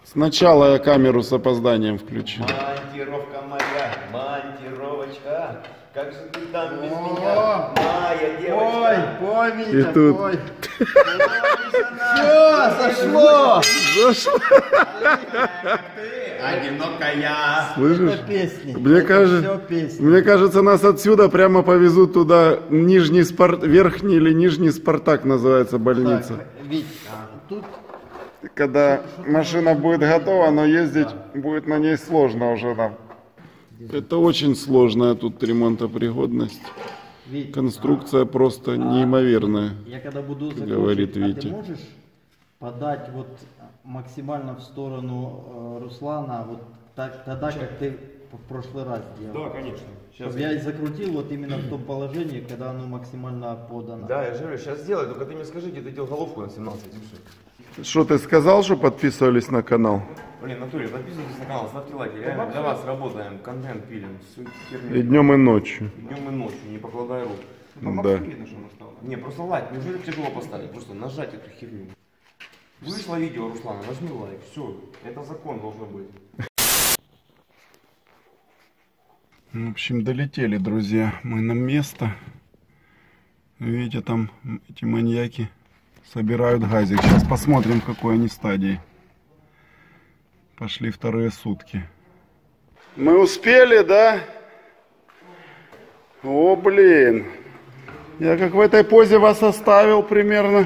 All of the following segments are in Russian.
Сначала я камеру с опозданием включил. Монтировка моя, монтировочка. Как же ты там без меня, моя девочка? Пой, Витя, И тут... пой. Все, сошло. Зашло. Одинокая. Слышишь? Это песни. Мне кажется, все песни. мне кажется, нас отсюда прямо повезут туда, верхний или нижний Спартак называется больница. Так, Витя, тут Когда машина будет готова, но ездить будет на ней сложно уже нам. Это очень сложная тут ремонтопригодность. Витя, Конструкция просто неимоверная. я когда буду Говорит закончить, Витя. ты можешь подать вот максимально в сторону Руслана, вот так, тогда, как ты в прошлый раз делал? Да, конечно. Сейчас. Чтобы я закрутил вот именно в том положении, когда оно максимально подано. Да, я же говорю, сейчас сделаю, только ты мне скажи, где ты делал головку на 17 и все. Что ты сказал, что подписывались на канал? Блин, Наталья, подписывайтесь на канал, ставьте лайки. Реально для вас работаем, контент пилим, всю И херню. днем, и ночью. Днем и ночью, не покладая рук. Да. Не, просто лайк, неужели тяжело поставить? Просто нажать эту херню. Вышло видео, Руслана, нажми лайк, все, это закон должен быть. В общем, долетели, друзья, мы на место. Видите, там эти маньяки собирают газик. Сейчас посмотрим, в какой они стадии. Пошли вторые сутки. Мы успели, да? О, блин. Я как в этой позе вас оставил примерно.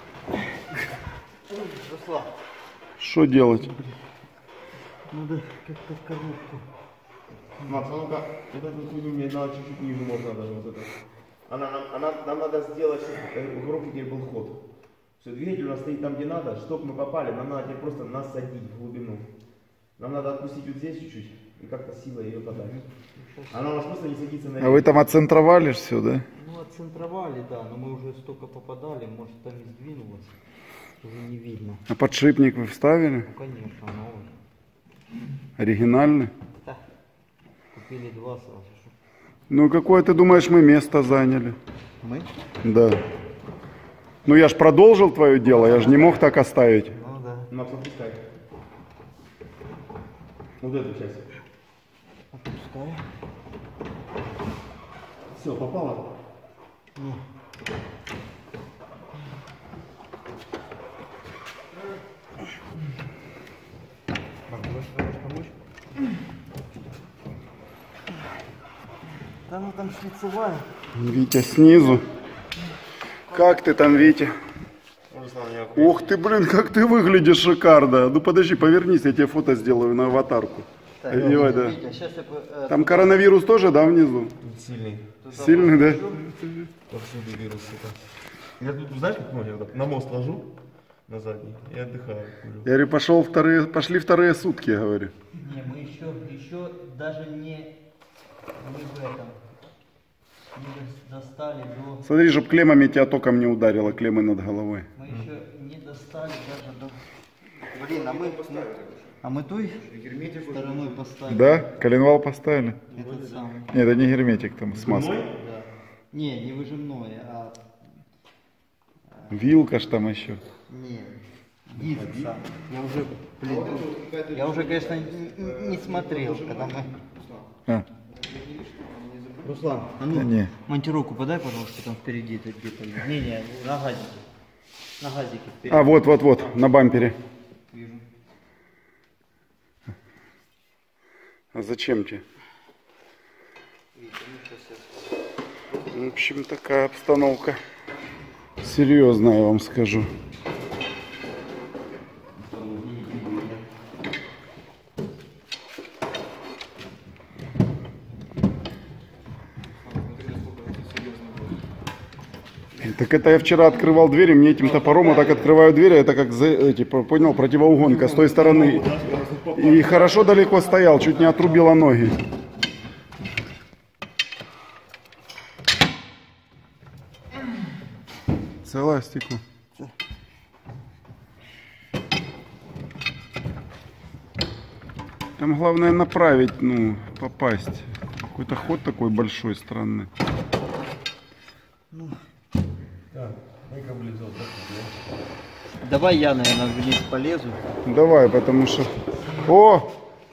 Что делать? Надо как-то в коробку. Макс, а ну-ка, вот эту хуйню мне надо чуть-чуть ниже, можно даже вот это. Нам надо сделать, чтобы в группе теперь был ход. Все, двигатель у нас стоит там, где надо, чтобы мы попали, нам надо теперь просто насадить в глубину. Нам надо отпустить вот здесь чуть-чуть и как-то силой ее подать. Она у нас просто не садится на... А вы там отцентровали все, да? Ну, отцентровали, да, но мы уже столько попадали, может там и сдвинулось, уже не видно. А подшипник вы вставили? Ну, конечно, новый. Оригинальный? Да. Купили два сразу. Ну, какое ты думаешь, мы место заняли? Мы? Да. Ну, я ж продолжил твое дело, я же не мог так оставить. Ну, да. Макс, отпускай. Вот эту часть. Отпускаю. Все, попало? Не. Можешь помочь? Да, ну там шлицевая. Витя снизу. Как ты там, Витя? Ух ты, блин, как ты выглядишь шикарно. Ну подожди, повернись, я тебе фото сделаю на аватарку. Так, Витя, да. Витя, сейчас я... Там коронавирус тоже, да, внизу? Сильный. Сильный, да? Повсюду вирус. Я тут, знаешь, как я вот на мост ложу, на задний, и отдыхаю. Я говорю, пошли вторые сутки, говорю. Не, мы еще даже не в этом. Не достали до... Смотри, чтоб клеммами тебя током не ударило, клеммы над головой. Мы еще не достали даже до... Блин, а мы той стороной поставили. Да? Коленвал поставили? Этот самый. Нет, это не герметик, там смазка. Да. Не выжимной, а... Вилка ж там еще. Не, диск сам. Я уже, конечно, не смотрел, когда мы... А, Руслан, а ну, не. монтировку подай, пожалуйста, там впереди это где-то. Не, на газике. На газике впереди. А, вот, на бампере. Вижу. А зачем тебе? Видите, ну сейчас я... В общем, такая обстановка. Серьезно, я вам скажу. Так это я вчера открывал двери, мне этим топором вот так открываю двери, это как, понял, противоугонка с той стороны. И хорошо далеко стоял, чуть не отрубило ноги. Целое стекло. Там главное направить, ну, попасть. Какой-то ход такой большой, странный. Давай я, наверное, вниз полезу. Давай, потому что... О!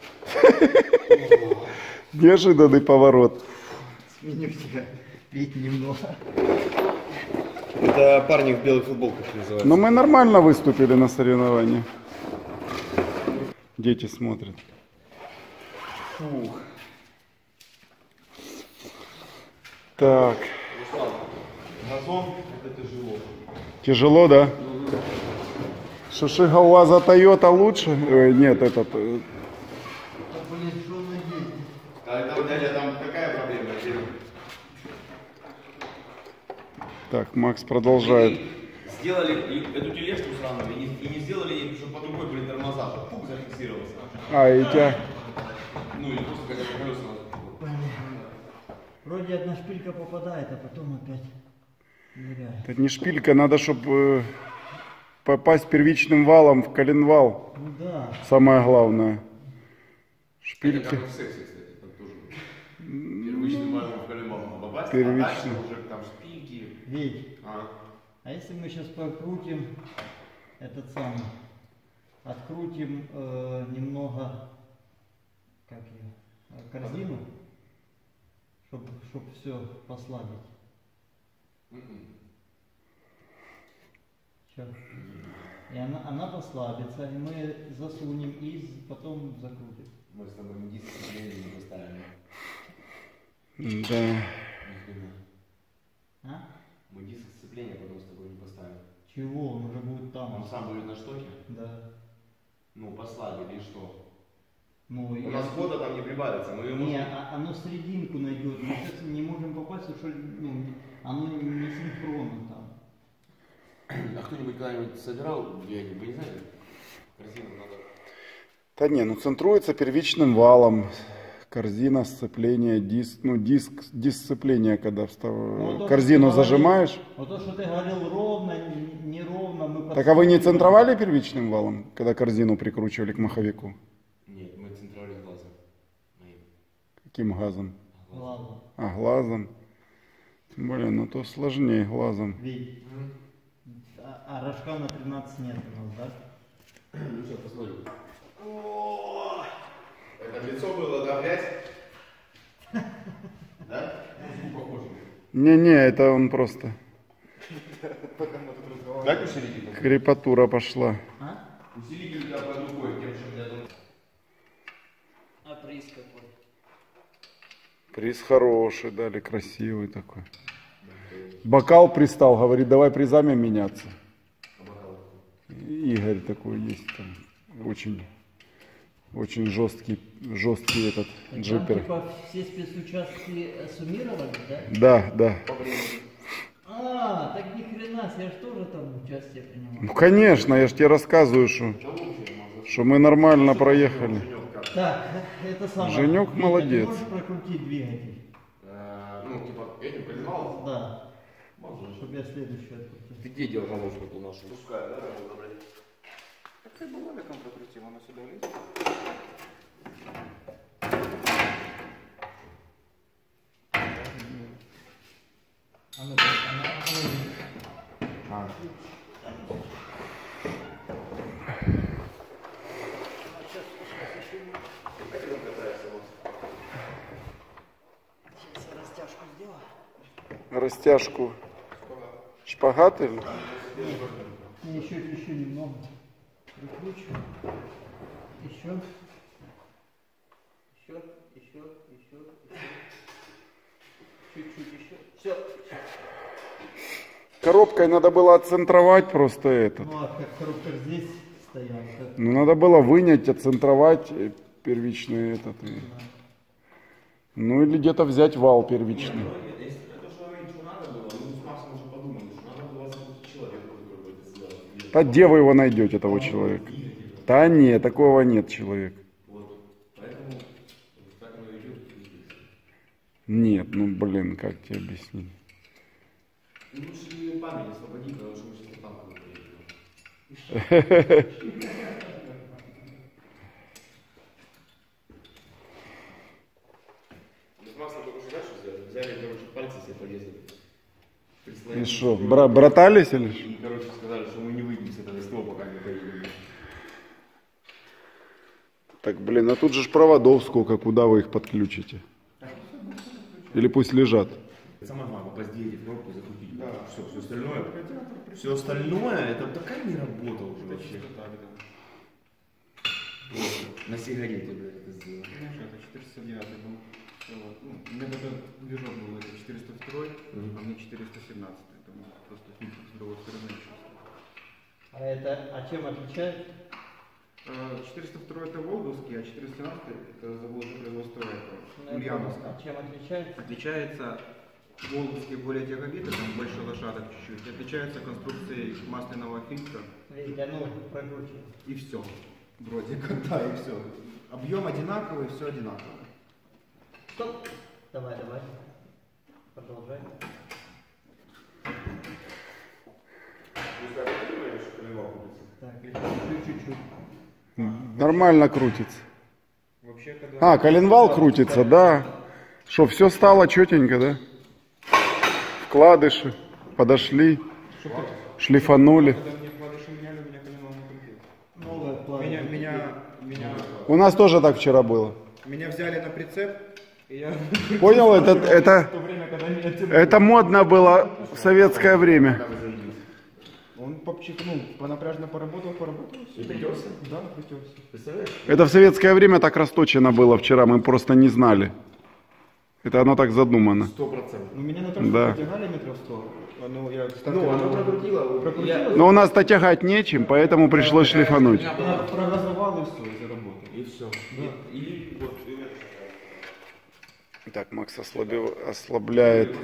Неожиданный поворот. Сменю тебя. Пить немного. Это парни в белых футболках называются. Но мы нормально выступили на соревнованиях. Дети смотрят. Фух. Так. Газон, это тяжело. Тяжело, да? Шишига УАЗа Тойота лучше? Нет, этот... А это, дядя, там какая проблема? Так, Макс продолжает. Сделали эту тележку сраную и не сделали ей, чтобы по другой были тормоза, чтобы пук зафиксировался. А, и тебя... Ну или просто хотя бы колеса. Вроде одна шпилька попадает, а потом опять ныряет. Это не шпилька, надо, чтобы попасть первичным валом в коленвал. Ну да. Самое главное. Шпильки. Это как в сексе, кстати, там тоже. Первичным валом в коленвал попасть, а Первичным. дальше уже там шпильки. Ведь, а если мы сейчас покрутим этот самый, открутим немного, как ее, корзину, чтобы все послабить. Сейчас. И она послабится, и мы засунем и потом закрутим. Мы с тобой диск сцепления не поставили. Да. А? Мы диск сцепления потом с тобой не поставим. Чего? Он уже будет там. Он сам будет на штоке? Да. Ну, послабили, и что? Ну, У нас хода там не прибавится. Мы не, оно серединку найдет. Мы сейчас не можем попасть, потому что ну, оно не синхронно там. А кто-нибудь когда-нибудь собирал двигатель? Вы не знаете? Корзину надо. Да не, ну центруется первичным валом. Корзина, сцепление, диск. Ну, диск сцепления, когда Вот корзину то, зажимаешь. Вот то, что ты говорил ровно, неровно. Мы Так а вы не центровали первичным валом, когда корзину прикручивали к маховику? Нет, мы центровали глазом. Каким газом? Глазом. А, глазом. Тем более, ну то сложнее глазом. Видь. А рожка на 13 нет у нас, да? Ну сейчас посмотрим. О, это лицо было, да, грязь? Да? Ну, похоже. Не-не, это он просто. Дай усилитель. Крепатура пошла. А? Усилитель у тебя под рукой, тем, что я думаю. А приз какой? Приз хороший дали, красивый такой. Бокал пристал, говорит, давай призами меняться. Игорь такой есть там, очень жесткий этот джипер. Там типа все спецучастки суммировали, да? Да, да. А, так ни хрена, я же тоже там участие принимал. Ну конечно, я же тебе рассказываю, что мы нормально проехали. Так, это самое. Женек Витя, молодец. Ты можешь прокрутить двигатель? Ну, типа, этим признал? Да. Чтобы я следующую открутил. Ты где делал молочку нашу? Пускай, да? Так ты бы роликом прокрутил, она сюда влезет. А ну, она... Сейчас я растяжку сделаю. Растяжку. Шпагат или? Еще немного. Прикручиваю. Еще. Чуть-чуть еще. Все. Коробкой надо было отцентровать просто этот. Ну а как коробка здесь стоял. Как... Ну надо было вынять, отцентровать первичный этот. Да. Ну или где-то взять вал первичный. Если это что надо было, мы с Максом уже подумали, что надо было запустить человека, который бы это сделал. Да где вы его найдете, того человека? Да нет, такого нет человека. Вот. Поэтому так оно идет. Нет, ну блин, как тебе объяснить? Лучше память освободить, потому что мы сейчас на танку приедем. Мы с Максом только что знаешь, что сделали? Взяли, короче, пальцы себе порезали. И что, братались или что? И, короче, сказали, что мы не выйдем. с этого стола, пока не поедем. Так, блин, а тут же ж проводов сколько, куда вы их подключите? Или пусть лежат? Самое главное, попасть эти кнопки, закрутить. Да. Все остальное. Все остальное, это такая не работа уже вообще. На сигарете, блядь, это сделано. Знаешь, это 409 был. Ну, у меня тогда движок был это 402, а мне 417. Поэтому просто с другой стороны. А чем отличается? 402 это Волговский, а 417 это завод производства Ульяновска. А чем отличается? Отличается Волговский более тяговитый, там больше лошадок чуть-чуть. Отличается конструкцией масляного фильтра. Видите, ну, прокручивай. И все. Вроде как, да, и все. Объем одинаковый, все одинаково. Стоп. Давай. Продолжай. Так, чуть-чуть. Нормально крутится. Вообще, когда... А, коленвал крутится, да. Что, все стало четенько, да? Вкладыши подошли, шлифанули. Когда мне вкладыши меняли, у меня коленвал не крутил. Новая плата. У нас тоже так вчера было. Меня взяли на прицеп, и я... Понял, В то время, когда меня тянули. это модно было в советское время. Он понапряжно поработал. И притерся? Да, притерся. Представляешь? Это в советское время так расточено было вчера, мы просто не знали. Это оно так задумано. 100%. Ну, меня на то, что Да. потягали метров 100. Я Ну, оно прокрутило. Но у нас-то тягать нечем, поэтому пришлось шлифануть. прогазовал и все, и заработал. И все. И вот. Так, Макс ослабляет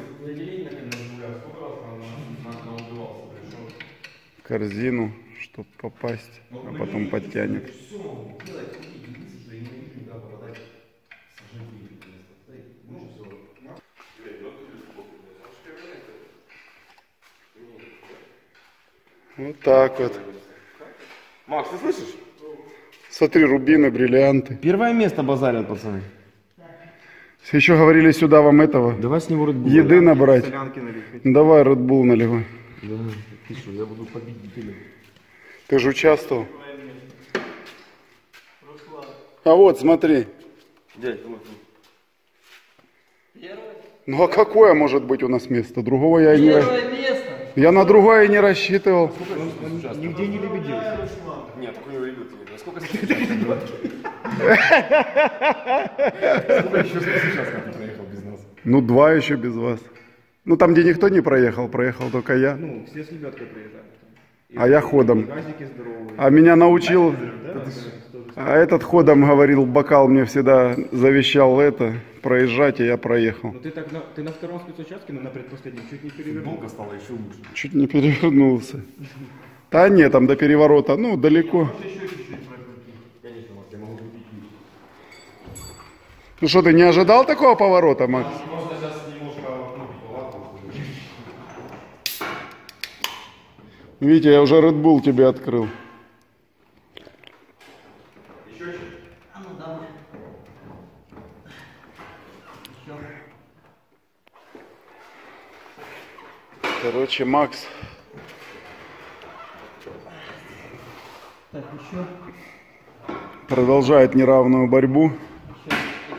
корзину, чтобы попасть, а потом подтянет. Вот так вот. Макс, ты слышишь? Смотри, рубины, бриллианты. Первое место базарят, пацаны. Еще говорили сюда вам этого, Давай с него Red Bull. еды набрать. Солянки налить. Давай Red Bull наливай. Да, ты что, я буду победителем. Ты же участвовал. А вот, смотри. Дядь, вот. Ну а какое может быть у нас место? Другого я и не... Первое место. Я на другое и не рассчитывал. Нигде не лебедился. Нет, такой не любит. Насколько сейчас как ты проехал без нас? Ну, 2 еще без вас. Ну, там, где никто не проехал, проехал только я. Ну, все с лебедкой приезжают. А я ходом. Газики здоровые. А меня научил... А этот ходом говорил, бокал мне всегда завещал это, проезжать, и я проехал. Ну ты на втором спецучастке, но на предпоследнем чуть не перевернул. Футболка стала еще лучше. Чуть не перевернулся. Да нет, там до переворота, ну, далеко. Конечно, Макс, я могу купить. Ну что, ты не ожидал такого поворота, Макс? Просто сейчас немножко палатку. Видите, я уже Red Bull тебе открыл. А ну давай. Еще. Короче, Макс Так, еще. продолжает неравную борьбу. Еще.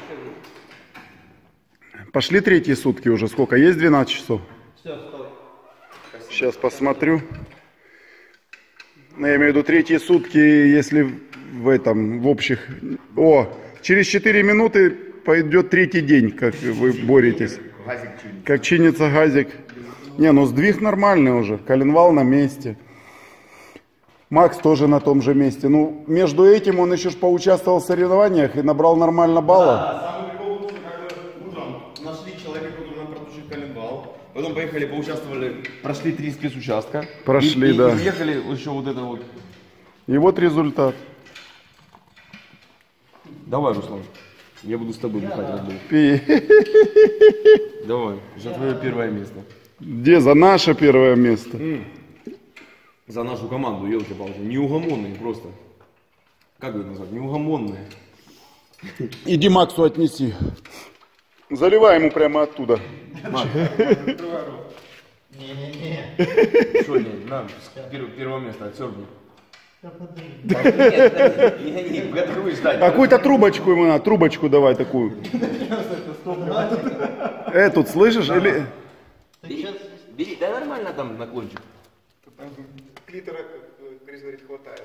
Пошли третьи сутки уже. Сколько? Есть 12 часов? Все, стой. Сейчас посмотрю. Ну, я имею в виду третьи сутки, если в общих... О, через 4 минуты пойдет третий день, как вы боретесь. Газик чинит. Как чинится газик. Не, ну сдвиг нормальный уже. Коленвал на месте. Макс тоже на том же месте. Ну, между этим он еще ж поучаствовал в соревнованиях и набрал нормально баллов. Самый прикол был, что как бы утром нашли человека, который нам протушит коленвал. Потом поехали, поучаствовали, прошли 3 спецучастка. Прошли, и да. уехали еще вот это вот. И вот результат. Давай, Руслан, я буду с тобой бухать. Red Bull. Пей. Давай, за твое первое место. Где за наше первое место? За нашу команду, елки-палки. Неугомонные просто. Как бы это назвать? Неугомонные. Иди Максу отнеси. Заливай ему прямо оттуда. Не-не-не. Что не, на, первое место, отсербни. Да подожди. Не, готовы ждать. Какую-то трубочку ему надо, трубочку давай такую. Тут слышишь? Или... Бери, да нормально там наклончик. Клитора, Крис говорит, хватает.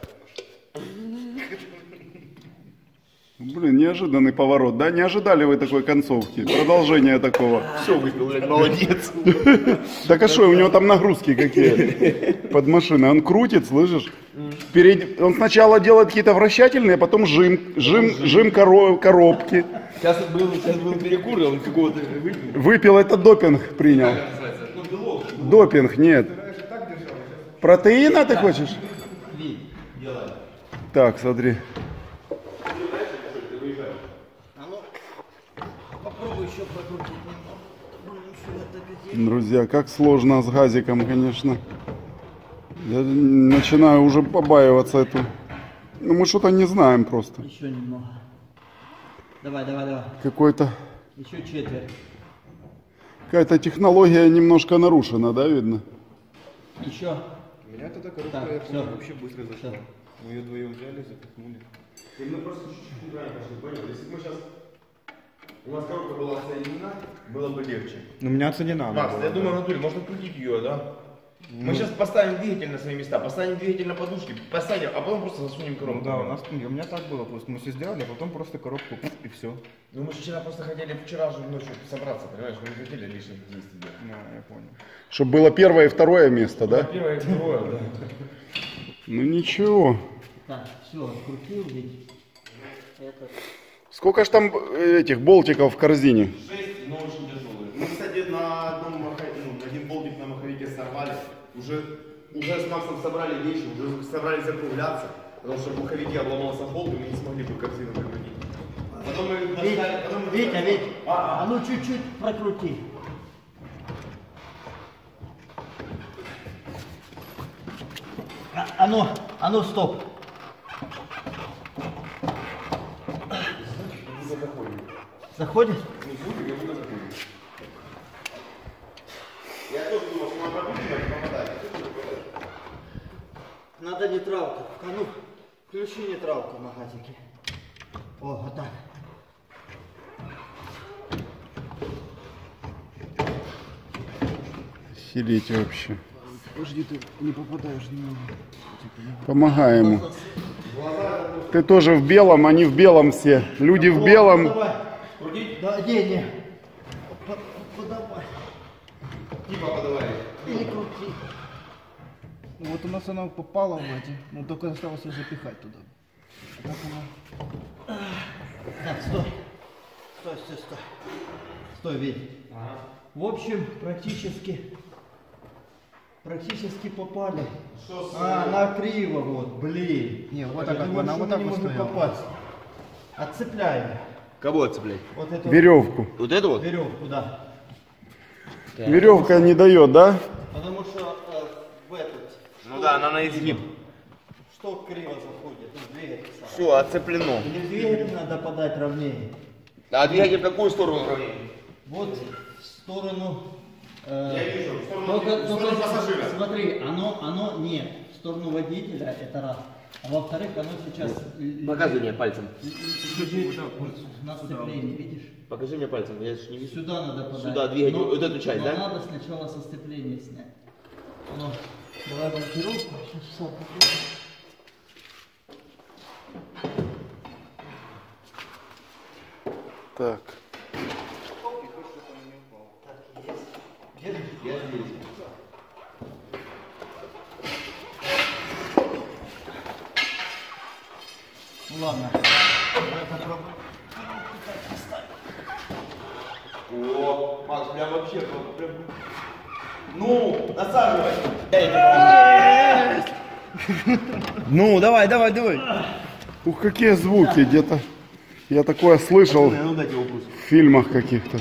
Блин, неожиданный поворот, да? Не ожидали вы такой концовки, продолжения такого. Все выпил, блядь, молодец. Так а что, у него там нагрузки какие под машиной? Он крутит, слышишь? Он сначала делает какие-то вращательные, а потом жим коробки. Сейчас был перекур, он какого-то выпил. Выпил, это допинг принял. Ну, белок. Допинг, нет. Протеина ты хочешь? Делай. Так, смотри. А ну, попробуй еще прокрутить немного. Блин, что это какие? Друзья, как сложно с газиком, конечно. Я начинаю уже побаиваться эту. Ну, мы что-то не знаем просто. Еще немного. Давай. Какой-то... Еще четверть. Какая-то технология немножко нарушена, да, видно? Еще. У меня тогда коробка, Так, я всё. помню, вообще быстро зашла. Всё. Мы ее вдвоем взяли, запихнули. Мы просто чуть-чуть неправильно пошли, понял? Если бы мы сейчас... У нас коробка была соединена, было бы легче. Но у меня отсоединена. Макс, я думаю, Анатолий, можно крутить ее, да? Мы сейчас поставим двигатель на свои места, поставим двигатель на подушки, поставим, а потом просто засунем Ну коробку. да, у меня так было, просто мы все сделали, а потом просто коробку и все. Ну мы же вчера просто хотели вчера же ночью собраться, понимаешь? Мы не хотели лишних действий делать. Я понял. Чтобы было первое и второе место, да? Первое и второе, да. Ну ничего. Так, все, открутил ведь. Это... Сколько ж там этих болтиков в корзине? 6, но очень тяжелые. Мы, кстати, на один болтик на маховике сорвали. Уже с Максом собрали вещи, уже собрались закругляться. Потому что в маховике обломался болт, и мы не смогли бы корзину прикрутить. Потом мы достали, Витя, а ну чуть-чуть прокрути. А ну стоп. Заходит? Я тоже думал, что надо прокручивать и попадать. Надо нейтралку. А ну, включи нейтралку на газике. О, вот так. Охереть вообще. Подожди, ты не попадаешь немного. Помогай ему. Ты тоже в белом, они в белом все. Люди в белом. Давай. Да, не. Подавай. Типа подавай. Или крути. Ну, вот у нас она попала в эти, но только осталось ее запихать туда. Так она... Так, стой. Стой, Вить. В общем, практически попали. Она криво, вот, блин. Не, вот Я так, думаю, она что вот мы так не вот можем стояла. попасть. Отцепляем. Кого отцеплять? Вот эту Веревку. Вот эту вот? веревку, да. Веревка не дает, да? Потому что в этот... Ну да, она на изгиб. Что криво заходит? Ну, двигатель сам. Все, отцеплено. Или в двигатель надо подать ровнее. А двигатель в какую сторону ровнее? Вот в сторону... Я вижу, в сторону, Только пассажира. смотри, оно нет, в сторону водителя, это раз. А во-вторых, оно сейчас Показывай мне пальцем. лежит на сцеплении, видишь? Покажи мне пальцем, я же не вижу. Сюда надо подать. Сюда двигатель, вот эту часть, но да? надо сначала со сцепления снять. Ну, давай монтировку, сейчас сам попробуем. Так. Ну ладно, давай попробуем. О, Макс, прям вообще, прям... Ну, насаживай. Ну, давай. Ух, какие звуки где-то. Я такое слышал Ну, дайте его пусть. в фильмах каких-то.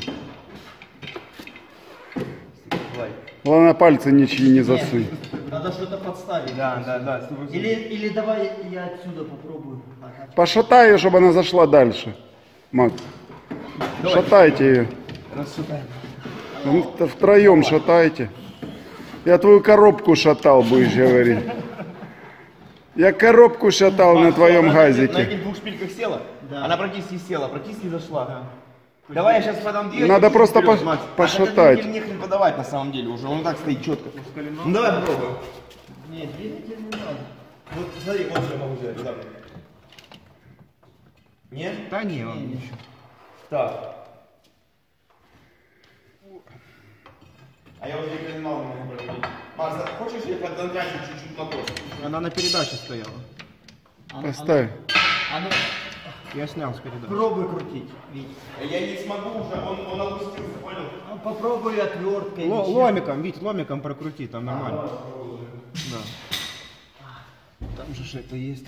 Давай. Главное, пальцы ничьи не засунь. Надо что-то подставить. Да. Или давай я отсюда попробую. Ага. Пошатай ее, чтобы она зашла дальше. Макс, шатайте ее. Рассыпаем. Втроем шатайте. Я твою коробку шатал, будешь говорить. Я коробку шатал на твоем На газике. этих двух шпильках села? Да. Она практически села, практически зашла. Давай я сейчас подам двигатель. Надо чуть просто вперед, Макс. пошатать. А этот двигатель нехрен подавать на самом деле уже, он и так стоит четко. Ну давай попробуем. Нет, двигатель не надо. Вот смотри, вот что я могу сделать. Вот так. Нет? Да не, он ничего. Так. А я уже не принимал, не могу прокрутить. Макс, а хочешь я подзантрачу чуть-чуть мотор? Она на передаче стояла. Поставь. Она... Я снял с передачи. Пробуй крутить, Вить. Я не смогу уже, он опустился, понял? Ну, попробуй отверткой. или чем. Ломиком, Вить, ломиком прокрути, там нормально. Да. Там же это есть.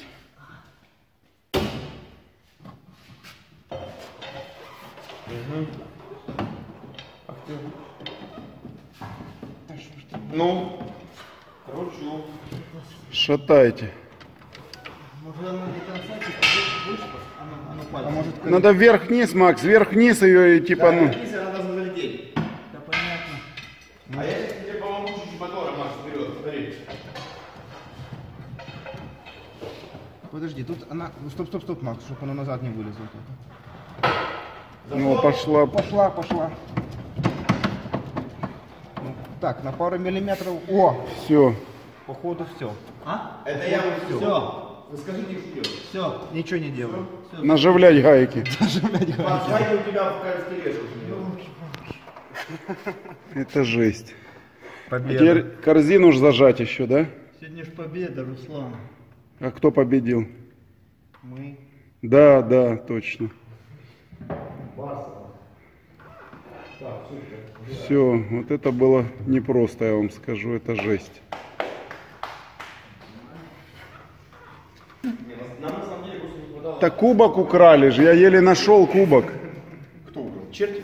Ну, кручу. Шатайте. Может она до конца типа вышла? Она пальцем. А может, Надо вверх-вниз, Макс, вверх-вниз ее и типа, ну... Если она должна залететь. Да понятно. А я сейчас тебе помогу чуть-чуть мотора, Макс, вперед, смотри. подожди, тут она... Стоп, Макс, чтобы она назад не вылезла. Ну, пошла. Пошла. Ну, так, на пару миллиметров. О, Все. походу все. А? Это я вот все. Все. Вы скажите, что делать. Все. Ничего не делаю. Наживлять гайки. Макс, гайка у тебя в тележку. Это жесть. А Победа. теперь корзину ж зажать еще, да? Сегодня ж победа, Руслан. А кто победил? Мы. Да, точно. Все, вот это было непросто, я вам скажу, это жесть. Нам на самом деле просто не хватало. Так кубок украли же, я еле нашел кубок. Кто убрал? Черти?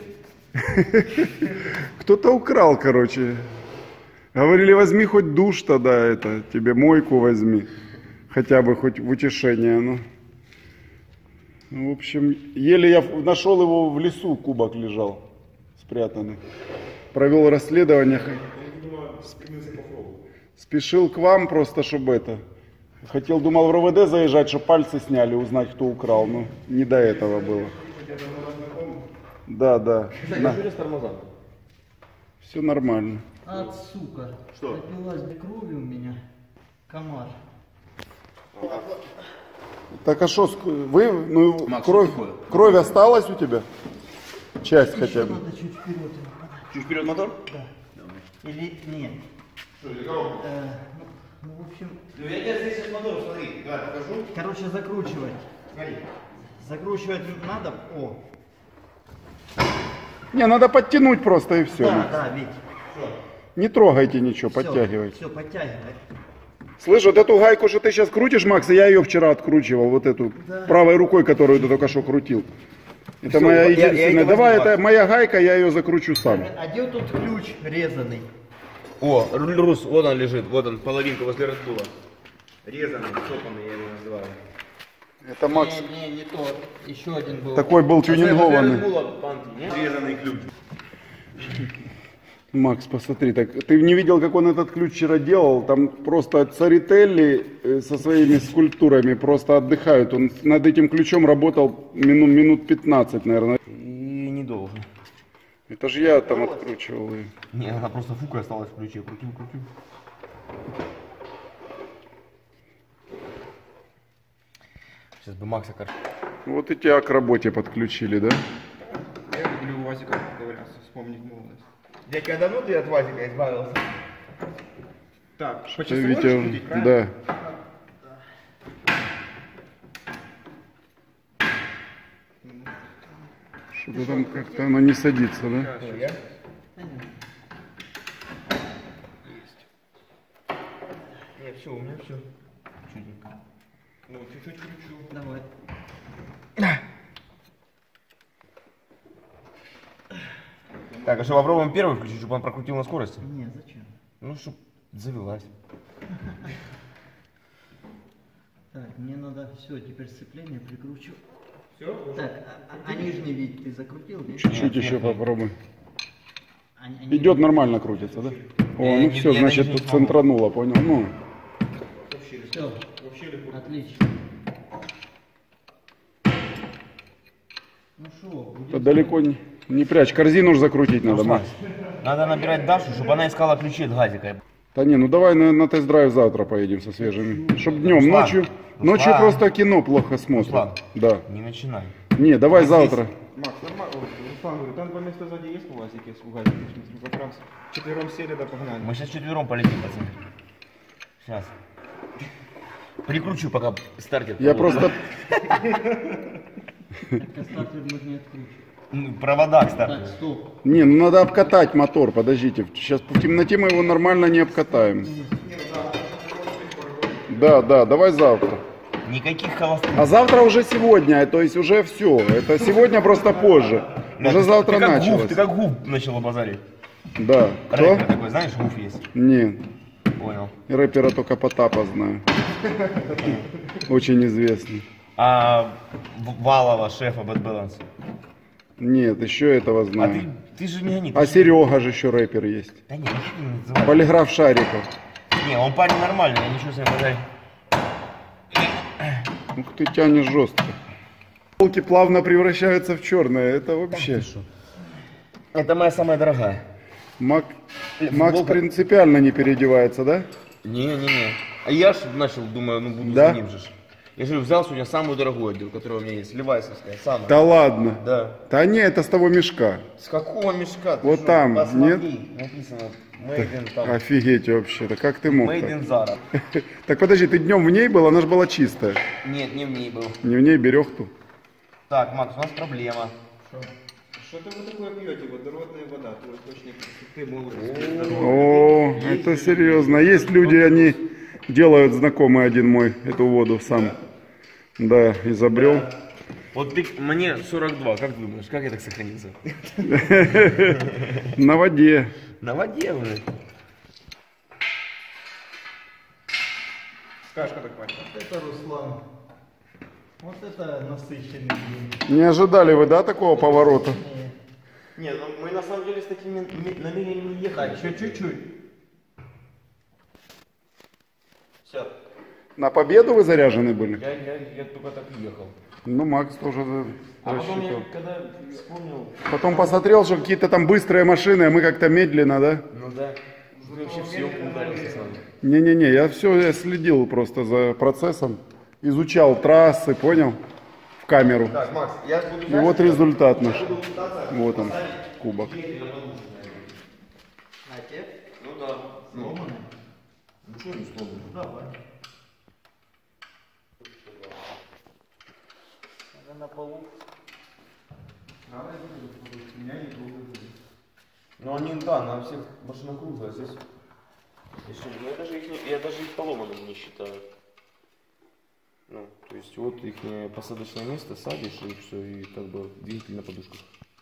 Кто-то украл, короче. Говорили, возьми хоть душ тогда, это, тебе мойку возьми. Хотя бы хоть в утешение, ну. Ну, в общем, еле я нашел его в лесу, кубок лежал, спрятанный. Провел расследование. Спешил к вам просто, чтобы это. Хотел, думал, в РОВД заезжать, чтобы пальцы сняли, узнать, кто украл. Но не до этого было. Да. С тормозами. Все нормально. Ад, сука. Что? Напилась до крови у меня. Комар. Так а что, вы, ну, Макс, кровь, что такое? кровь осталась у тебя? Часть Еще хотя бы. надо чуть вперед его подать. Чуть вперед мотор? Или нет. Что, или коробку? Ну, в общем, Ну я тебе здесь сейчас мотор, смотри, давай покажу. короче, закручивать. Смотри. Закручивать надо. О. Не, надо подтянуть просто и все. Да, Вить. Не трогайте ничего, подтягивайте. Все, подтягивай. Слышь, вот эту гайку, что ты сейчас крутишь, Макс, я ее вчера откручивал, вот эту правой рукой, которую ты только что крутил. Это Всё, моя я единственная. это Давай, возьму, это моя гайка, я ее закручу сам. А где тут ключ резанный? О, Рус, вот он лежит, вот он, половинка возле Редбула. Резанный, цоканный, я его называю. Это Макс Не то. Еще один был. такой был тюнингованный. Редбула, банки, нет? Резанный ключ. Макс, посмотри, так ты не видел, как он этот ключ вчера делал? Там просто Царителли со своими скульптурами просто отдыхают. Он над этим ключом работал минут 15, наверное. И недолго. Это же я там откручивал ее. Не, она просто фука осталась в ключе. Крутил. Сейчас бы Макса кар... Вот и тебя к работе подключили, да? Я люблю у Вазика поковыряться, вспомнить молодость. Дядька, давно ты от Вазика избавился? Так, по Ты, часовой Витя, крутить, правильно? да. Что-то там как-то оно не садится, да? Я? Нет, все, у меня все. Чудненько. Ну, чуть-чуть кручу. Давай. Так, а что, попробуем первый включить, чтобы он прокрутил на скорости? Не, зачем? Ну, чтоб завелась. Так, мне надо все, теперь сцепление прикручу. Все? Так, а нижний вид ты закрутил? Нет? Чуть-чуть еще попробуй. Идет нормально, крутится, да? О, ну все, значит, тут центрануло, понял? Ну, Все, отлично. Ну что, это далеко не прячь. Корзину же закрутить надо, Макс. Надо набирать Дашу, чтобы она искала ключи от газика. Да не, ну давай на тест-драйв завтра поедем со свежими. Чтоб днем, Руслан, ночью просто кино плохо смотрим. Руслан. Да. Не начинай. Не, давай завтра. Макс, нормально. Руслан говорит, там 2 места сзади есть у вас, якісь у газі? Мы как раз четвером сели, да погнали. Мы сейчас четвером полетим, пацаны. Сейчас. Прикручу, пока стартит. Я просто... это стартер мы не откручиваем. Провода, кстати. Так, стоп. Не, ну надо обкатать мотор, подождите. Сейчас в темноте мы его нормально не обкатаем. Да, давай завтра. Никаких холостых. А завтра уже сегодня, то есть уже все. Это сегодня просто позже. Уже завтра началось. Ты как губ начал базарить. Да. Кто? Рэпер такой, знаешь, гуф есть. Нет. Понял. Рэпера только Потапа знаю. Очень известный. А Валова, шефа Bad Balance. Нет, еще этого А знаю. ты же не гони. А Серега же еще рэпер есть. Да не, ничего не называй. Полиграф Шариков. Не, он парень нормальный, я ничего себе базарить. Ух ты, тянешь жестко. Волки плавно превращаются в черное. Это вообще. Это моя самая дорогая. Макс Футболка. принципиально не переодевается, да? Не. А я ж начал, думаю, ну буду Да? за ним же. Я же взял сегодня самую дорогую одежду, которая у меня есть, левайсовская, самая. Да ладно. Да. Да не, это с того мешка. С какого мешка? Ты Вот что, там, посмотри, написано Made in там. Офигеть вообще-то, как ты мог Made так? in Zara. Так подожди, ты днем в ней был, она же была чистая. Нет, не в ней был. Не в ней берехту. Так, Макс, у нас проблема. Что-то вы такое пьете, водородная вода, твой источник красоты, молодости. О, это серьезно. Есть люди, они делают, знакомый один мой, эту воду сам. Да, изобрел. Вот ты, мне 42, как думаешь, как я так сохранился? На воде. На воде уже. Скажешь, когда хватит. Это Руслан. Вот это насыщенный день. Не ожидали вы, да, такого поворота? Не, ну мы на самом деле с такими намерениями ехали. Еще чуть-чуть. Все. На победу вы заряжены были? Я только так и ехал. Ну, Макс тоже А потом рассчитывал. я когда вспомнил, Потом посмотрел, что какие-то там быстрые машины, а мы как-то медленно, да? ну да, мы вообще в съемку ударился с вами. Не-не-не, я следил просто за процессом, изучал трассы, понял? В камеру. Так, Макс, я буду И вот результат наш. буду пытаться Вот он, кубок. Ну да. Сломанный? Ну что не сломанный? Давай. Она на полу. Ну они, да, на всех машинах круглые, а здесь... Я даже их поломанными не считаю. Ну, то есть вот их посадочное место, садишь и все, и как бы двигатель на подушках.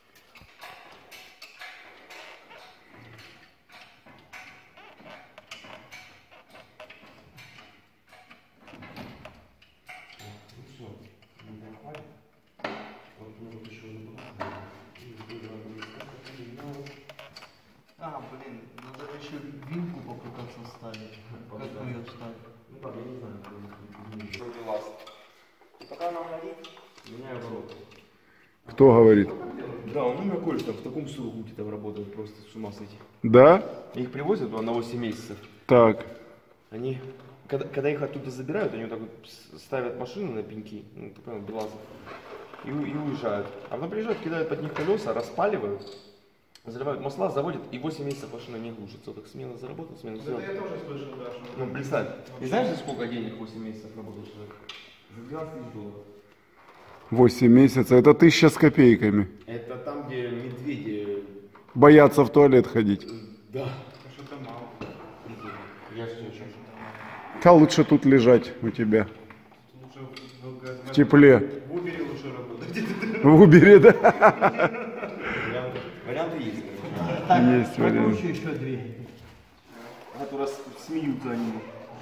А, блин, надо еще вилку попытаться вставить. Как мы ее вставим? Ну да, я не знаю, вроде лаз. И пока она горит, меняю обороты. Кто говорит? Да, он у меня колет там в таком сургуте там работает, просто с ума сойти. Да? Их привозят на 8 месяцев. Так. Они, когда их оттуда забирают, они вот так вот ставят машину на пеньки, ну, ты понял, белазы, и уезжают. А потом приезжают, кидают под них колеса, распаливают, заливают масла, заводят, и 8 месяцев машина не глушится. Вот так смело заработал, смело сделал. Это я тоже слышал, да, что... Ну, представь, и знаешь, за сколько денег 8 месяцев работал человек? За 12 тысяч долларов. 8 месяцев, это 1000 с копейками. Это там, где медведи... Боятся в туалет ходить. Да. Что-то мало. Я что еще? Да лучше тут лежать у тебя. Лучше В тепле. в Uber лучше работать. В Убере, да? Варианты есть. Так, Есть вариант. прокручу еще две. А то раз смеются они.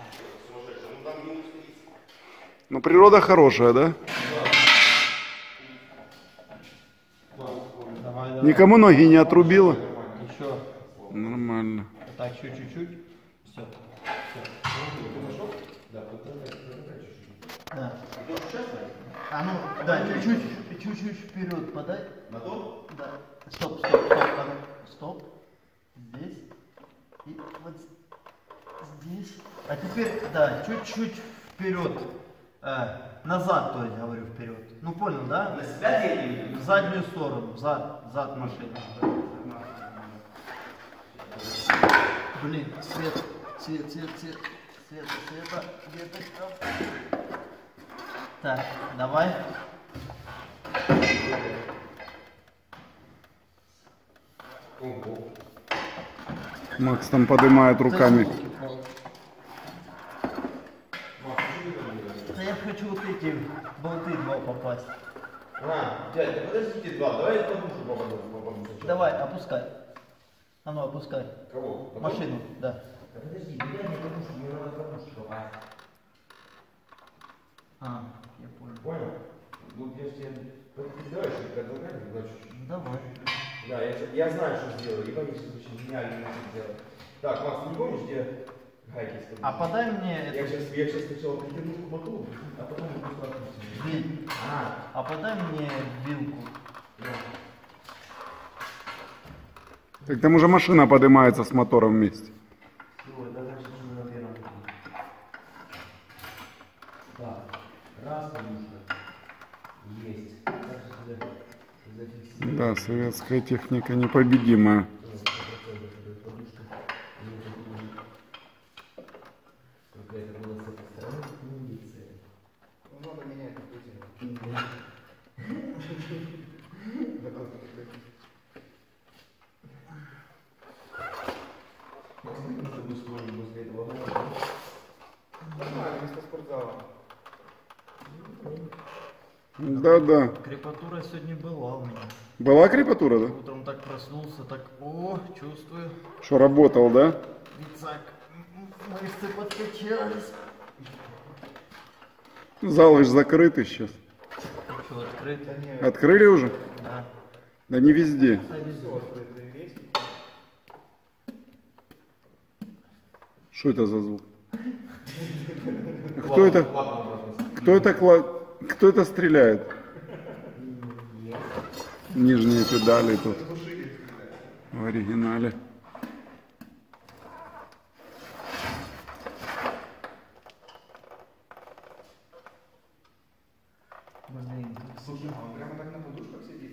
Ну, природа хорошая, да? Давай, давай. Никому ноги не отрубила? Еще. Нормально. Так, еще чуть-чуть. Все. Да. А ну, да, чуть-чуть вперед подай. На то? Да. Стоп. А ну, стоп. Здесь. И вот здесь. А теперь, да, чуть-чуть вперед. Назад, то есть, говорю, вперед. Ну, понял, да? На себя едем? В заднюю сторону, зад машины. Блин, света, где-то там. Так, давай. Макс там поднимает руками. Да я хочу вот эти болты два попасть. Дядь, да подождите два, давай я подушку попаду. Давай, опускай. А ну, опускай. Кого? Машину, да. Да подожди, дай мне подушку, мне надо подушку попасть. А, я понял. Понял? Ну, я же тебе... Ты давай что-то предлагай, Ну, давай. Да, я знаю, что сделаю. И боюсь, что очень гениально сделать. Так, Макс, ты не помнишь, где гайки стоят? А подай мне Я это. сейчас сначала притяну к мотору, а потом просто отпустим. А подай мне вилку. Так там уже машина поднимается с мотором вместе. Ой, да, значит, уже, наверное, так, раз, подушка. Есть. Так, сюда зафиксируем. Да, советская техника непобедимая. Это было с этой стороны, милиция. Ну, надо менять покрытие. Нормально, вместо спортзала. Да. Крепатура сегодня была у меня. Была крепатура, да? Утром так проснулся, так, о, чувствую. Что, работал, да? Вицак, мышцы подкачались. Зал же закрытый сейчас. Что, открыто? Открыли уже? Да. Да не везде. Что это за звук? Кто это? Кто это стреляет? Нижние педали тут. В оригинале. Блин, Слушай, а он прямо так на подушках сидит?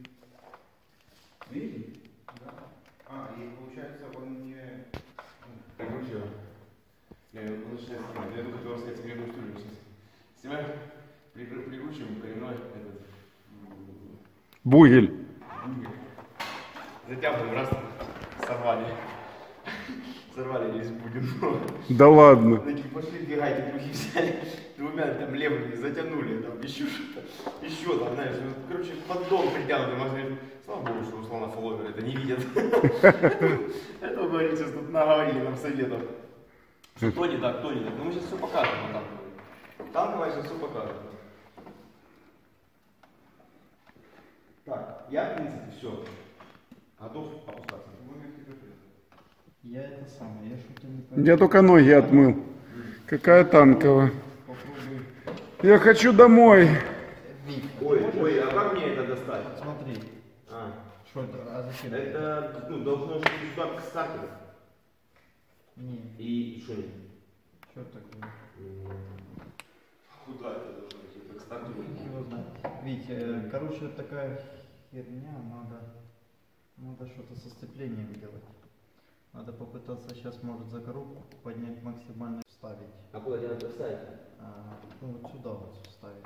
Видите? Да. А, и получается он не... Короче, я начинаю снимать. Я только хотел сказать секретную историю сейчас. Снимаю, прикручиваем коренной этот... Бугель. Затягиваем, раз, сорвали. Сорвали весь бугин. Да ладно. Такие пошли, две гайки другие взяли, двумя там левыми затянули, там еще что-то, еще там, знаешь, ну, короче, поддон притянутый, можно, слава богу, что Руслана Фоловер это не видят. Это, говорит, сейчас тут наговорили нам советов. Что не так, то не так. Ну мы сейчас все покажем на танковой. Танковая сейчас все покажем. Так, я, в принципе, все. Готов опускаться. я это самое, я что-то не понимаю. Я только ноги отмыл. Какая танковая. Я хочу домой. Ой, а как мне это достать? Смотри, А, что это, а зачем? это, ну, должно быть сюда к старту. Не, И что нет? что такое? Куда это должно быть? Это к старту? Его знает. Видите, короче, такая херня, надо что-то со сцеплением делать. Надо попытаться сейчас, может, за коробку поднять максимально, вставить. А куда тебе надо ставить? Ну вот сюда вот вставить.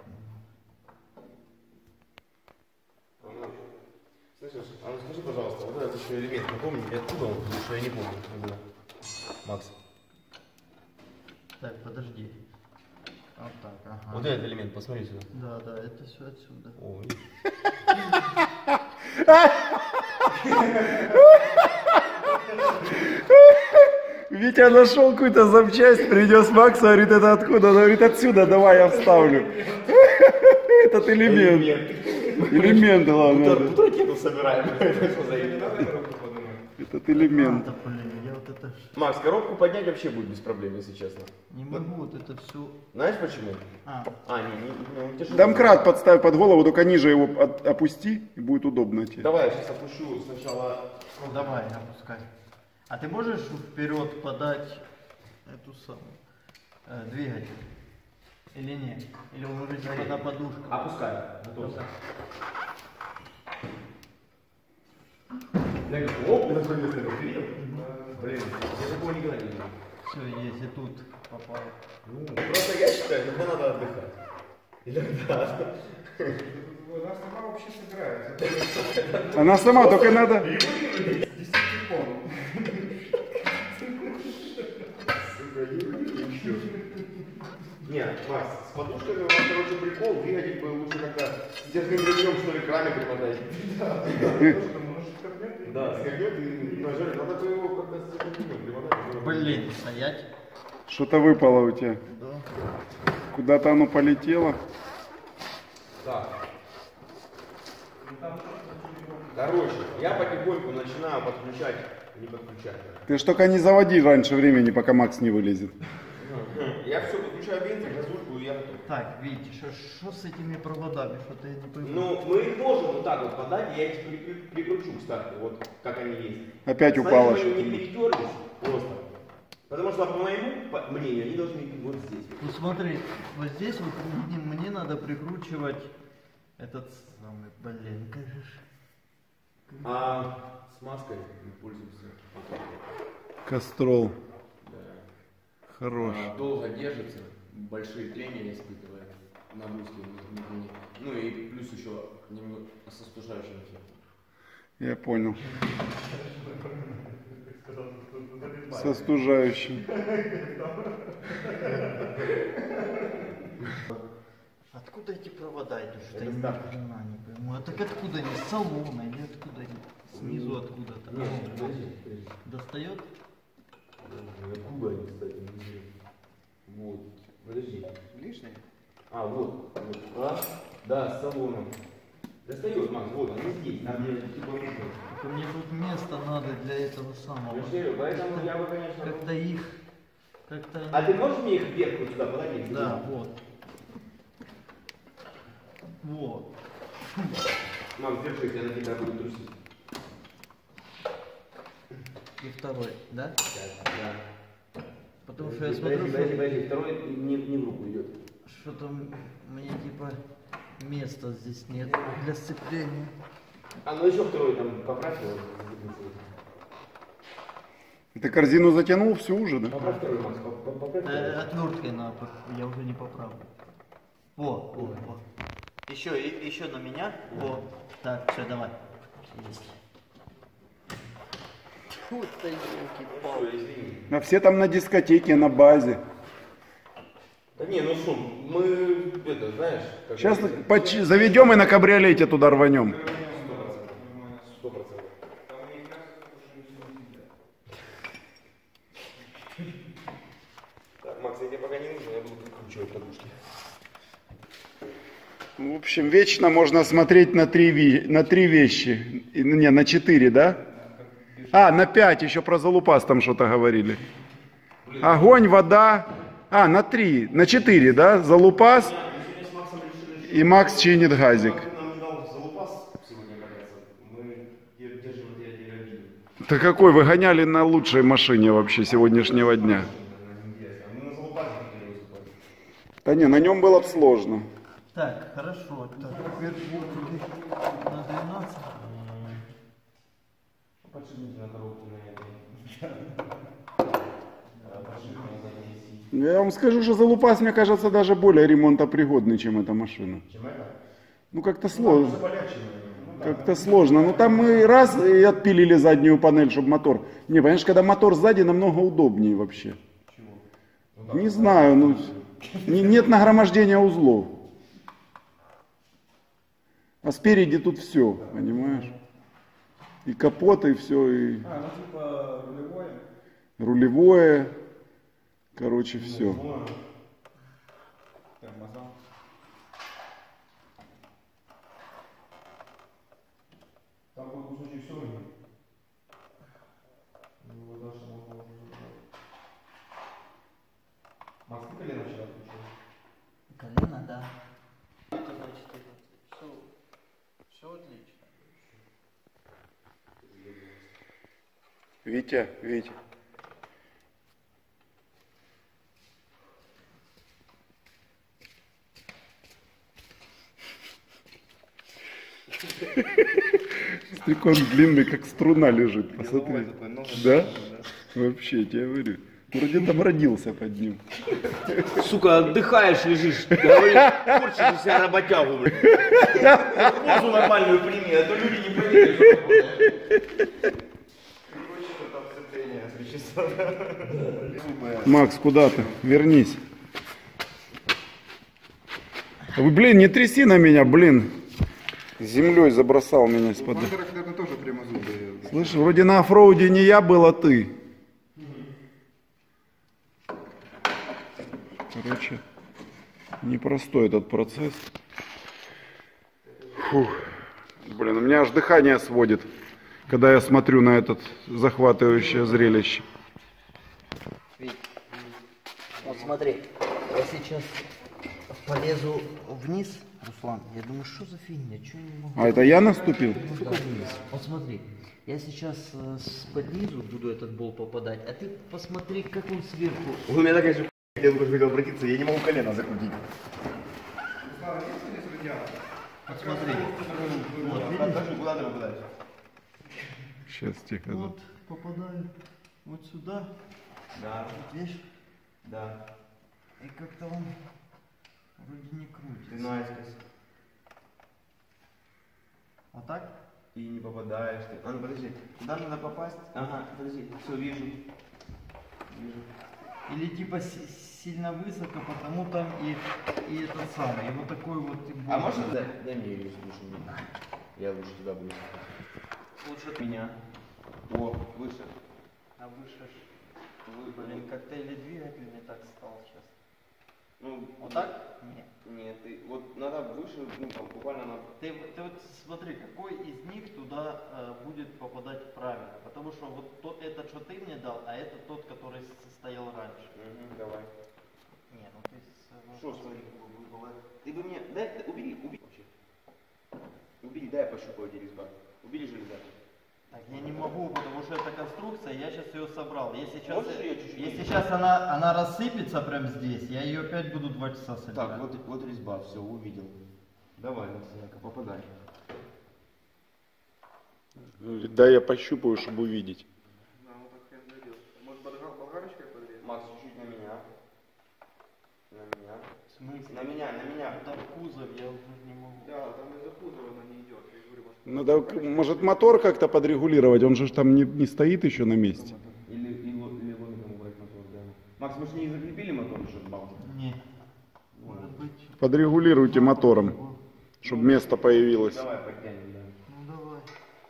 Слышишь, а ну скажи, пожалуйста, вот этот еще элемент, напомни, откуда он, потому что я не помню. Макс. Так, подожди. Вот так, ага. Вот этот элемент, посмотри сюда. Да, это все отсюда. О, Витя нашел какую-то запчасть, принес Максу, говорит, это откуда? Он говорит, отсюда, давай я вставлю. Этот элемент. Элемент, главное. тут ракету собираем. этот элемент. Надо, блин, я вот это Макс, коробку поднять вообще будет без проблем, если честно. не могу, вот это все. Знаешь почему? А, Не, тяжело. Домкрат подставь под голову, только ниже его опусти, и будет удобно тебе. Давай, я сейчас опущу сначала. ну давай, опускай. А ты можешь вперед подать эту самую двигатель? Или нет? Или он уже типа на подушку? Опускай. Готов. Оп, на свое место видел? Блин, я такого никогда не видел. Все, если тут попало. Ну, просто я считаю, иногда надо отдыхать. Иногда. Она сама вообще собирается. Она сама, только надо... 10 тонн. Нет, Макс, с подушками у вас, короче, прикол. Двигатель бы лучше как-то с держным ремнем, что ли, к раме примотать. Да, скакнет и нажали. Надо бы его как-то с держным ремнем примотать. Блин, стоять. Что-то выпало у тебя. Да. Куда-то оно полетело. Так. Короче, я потихоньку начинаю подключать, не подключать. Ты ж только не заводи раньше времени, пока Макс не вылезет. Я все подключаю винтик, газульку и я готов. Так, видите, что с этими проводами? Что-то я не пойму. Ну, мы их можем вот так вот подать, я их прикручу, кстати, вот как они есть. Опять упало Смотри, что-то. они не перетерлись просто. Потому что, по моему мнению, они должны быть вот здесь. Ну смотри, вот здесь вот мне надо прикручивать этот самый, блин, как же ж. А смазкой мы пользуемся. Кастрол. Хорош. Долго держится, большие трения испытывает, нагрузки внутренние. Ну и плюс еще немного с остужающим эффектом. Я понял. С остужающим. Откуда эти провода идут? Что-то я ни хрена не пойму. А так откуда они? С салона или откуда они? Снизу откуда-то. Достает? Откуда они, кстати, не знаю. Вот. Подожди. Лишнее? А, вот. Да, с салоном. Достает, Макс, вот, они здесь. Там где типа нужно. Только мне тут место надо для этого самого. Я же говорю, поэтому я бы, конечно... Как-то их... Как-то... А ты можешь мне их вверх сюда подать? Да, вот. Вот. Макс, держи, я на тебя буду трусить. И второй, да? Да. Потому что я смотрю, Подожди, второй не в руку идет. что-то мне типа места здесь нет для сцепления. А ну еще второй там поправь его. Ты корзину затянул всю уже, да? Поправь второй, Макс, поправь второй. Отверткой надо, я уже не поправлю. Во. Еще на меня. Во. Так, все, давай. Есть. Фу ты, елки-палки. Извини. А все там на дискотеке, на базе. Да не, ну шум, мы, это, знаешь... как Сейчас говорится, заведем и на кабриолете туда рванем. 100%. Так, Макс, я тебе пока не нужен, я буду прикручивать подушки. В общем, вечно можно смотреть на три вещи. Не, на 4, да? А, на 5, еще про залупас там что-то говорили. Огонь, вода. А, на 3, на 4, да? Залупас. И Макс чинит газик. Нам не дал залупас сегодня кататься, мы держим на тебе один. Да какой, вы гоняли на лучшей машине вообще сегодняшнего дня. Мы на залупасе хотели выступать. Да не, на нем было бы сложно. Так, хорошо. Так, теперь на 12. Подшипники на коробку на этой. Я вам скажу, что залупас, мне кажется, даже более ремонтопригодный, чем эта машина. Чем это? Ну как-то сложно. Как-то сложно. Ну там мы раз и отпилили заднюю панель, чтобы мотор. Не, понимаешь, когда мотор сзади, намного удобнее вообще. Не знаю, ну нет нагромождения узлов. А спереди тут все, понимаешь? И капот, и все, и А, ну типа рулевое. рулевое. Короче, все. Тормоза. Там был кусочек все равно. Все отлично. Витя, Витя. Стрекон длинный, как струна лежит, посмотри. Да? Вообще, я говорю. Вроде там родился под ним. Сука, отдыхаешь, лежишь. Говоришь, корчишь из себя работягу, блядь. Позу нормальную прими, а то люди не поверят. Макс, куда ты? Вернись. Вы, блин, не тряси на меня, блин. Землей забросал меня из-под. Это тоже прямозубые. Слышь, вроде на оффроуде не я был, а ты. Короче, непростой этот процесс. Фух. Блин, у меня аж дыхание сводит, когда я смотрю на это захватывающее зрелище. Вить, вот смотри, я сейчас полезу вниз, Руслан, я думаю, что за фигня, что я не могу... А это я наступил? Да, вниз. Вот смотри, я сейчас с-под низу буду этот бол попадать, а ты посмотри, как он сверху. У меня такая же я только хотел обратиться, я не могу колено закрутить. Посмотри. Вот, Покажи, куда ты попадаешь. Сейчас, тихо. вот попадаю вот сюда, Да, вот видишь, да. и как-то он вроде не крутится. Ты наискось. Вот так? И не попадаешь ты. А ну подожди, куда надо попасть? Ага, подожди, все, вижу. Вижу. Или типа сильно высоко, потому там и этот самый, и вот такой вот... и А был. можно дай мне ее слушай меня. Я лучше туда буду. Лучше меня. О, выше. А выше ж... Блин, как-то или двигатель не так стал сейчас. Ну, Вот так? Нет. нет, ты, вот надо выше, ну там буквально на... Ты вот смотри, какой из них туда будет попадать правильно. Потому что вот тот, этот, что ты мне дал, а это тот, который стоял раньше. Угу, давай. Не, ну ты... Что, смотри, ты бы мне... Дай, убери вообще. Убери, дай я пощупаю эти резьба. Убери железо. Так, я не могу, потому что это конструкция, я сейчас ее собрал. Если сейчас, Можешь её чуть-чуть если ниже? сейчас она рассыпется прямо здесь, я ее опять буду 2 часа собирать. Так, вот резьба, все, увидел. Давай, Максимка, попадай. Да, я пощупаю, чтобы увидеть. Может, болгарочкой подрезать? Макс, чуть-чуть на меня. На меня. В смысле? На меня. Там кузов, я уже не могу. Да, там из-за кузова она не идет. Я говорю, Надо, может, мотор как-то подрегулировать, он же ж там не стоит еще на месте. Или ломиком убрать мотор, да. Макс, мы же не закрепили мотор еще в балке? Не. Может быть. Подрегулируйте мотором, чтобы место появилось. Давай подтянем, да. Ну давай.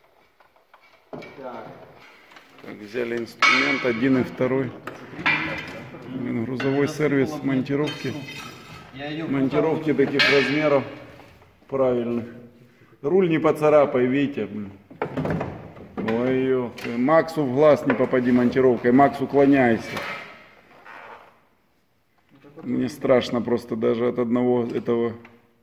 Так. Так, взяли инструмент, один и второй. Блин, грузовой сервис монтировки. Я ее Монтировки таких размеров правильных. Руль не поцарапай, Витя. Блин. Ой, ё. Максу в глаз не попади монтировкой. Макс, уклоняйся. Мне страшно просто даже от одного этого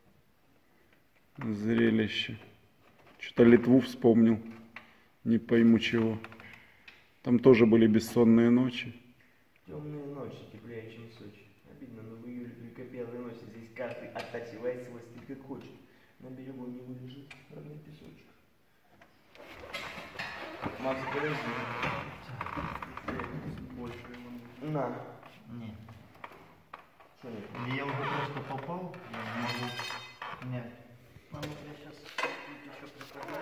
зрелища. Что-то Литву вспомнил. Не пойму чего. Там тоже были бессонные ночи. Темные ночи, теплее, чем в Сочи. Обидно, но в июле только белые ночи. Здесь каждый оттачивает свой стиль как хочет. На берегу не вылежит ровный песочек. Макс, подожди. больше его. На. Не. Что нет? Или я уже просто попал, я не могу. Нет. А ну я сейчас еще прикольну.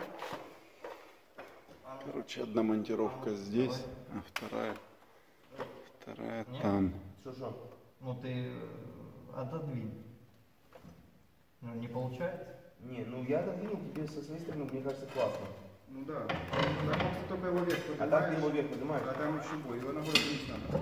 Короче, одна монтировка здесь, а вторая Нет? там. Что? Ну ты отодвинь. Ну не получается? Не, ну я отодвинул тебе со своей стороны, мне кажется, классно. Ну да. Там просто только его вверх А так ты его вверх поднимаешь? А там еще бой. Его ногой вниз надо.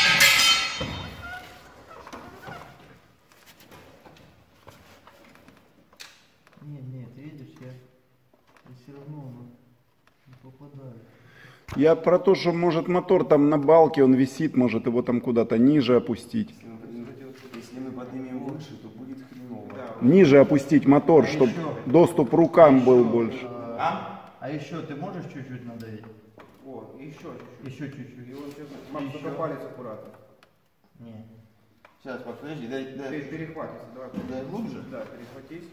Нет, видишь, я все равно не попадаю. Я про то, что может мотор там на балке, он висит, может его там куда-то ниже опустить. Если мы поднимем выше, то будет хреново. Ниже опустить мотор, чтобы доступ рукам был больше. А еще ты можешь чуть-чуть надавить? О, еще чуть-чуть. Еще чуть-чуть. И вот сейчас, Макс, только палец аккуратно. Не. Сейчас, подожди, дай. Перехватится, давай. Дай глубже. Да, перехватись.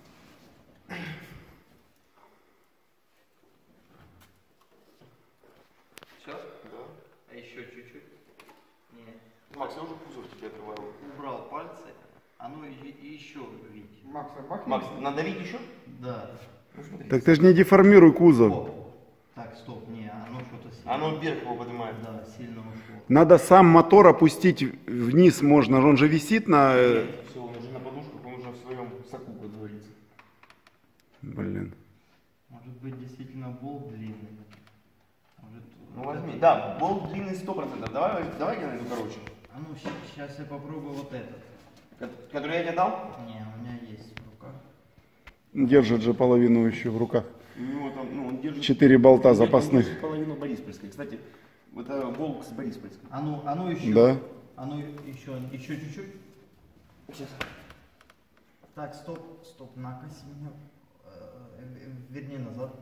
Сейчас? Да. А еще чуть-чуть. Не. Макс, я уже кузов тебе отрываю. Убрал пальцы. А ну и еще видите. Макс, бахни. Макс, надавить еще? Да. Ну смотри. Так ты ж не деформируй кузов. О. Так, стоп, не, оно что-то сильно. Оно вверх его поднимает. Да, сильно ушло. Надо сам мотор опустить вниз можно. Он же висит на... Все, он уже на подушках, он уже в своем соку, как говорится. Блин. Может быть действительно болт длинный. Может, Ну вот возьми. это- Да, болт длинный 100%. Давай я найду короче. А ну сейчас я попробую вот этот. Который я тебе дал? Не, у меня есть в руках. Держит же половину еще в руках. У него там, ну, он держит... 4 болта он запасных. держит половину Бориспольской. Кстати, это волк с Бориспольской. А ну еще. Да. А ну еще чуть-чуть. Сейчас. Так, стоп, накоси меня. Верни назад.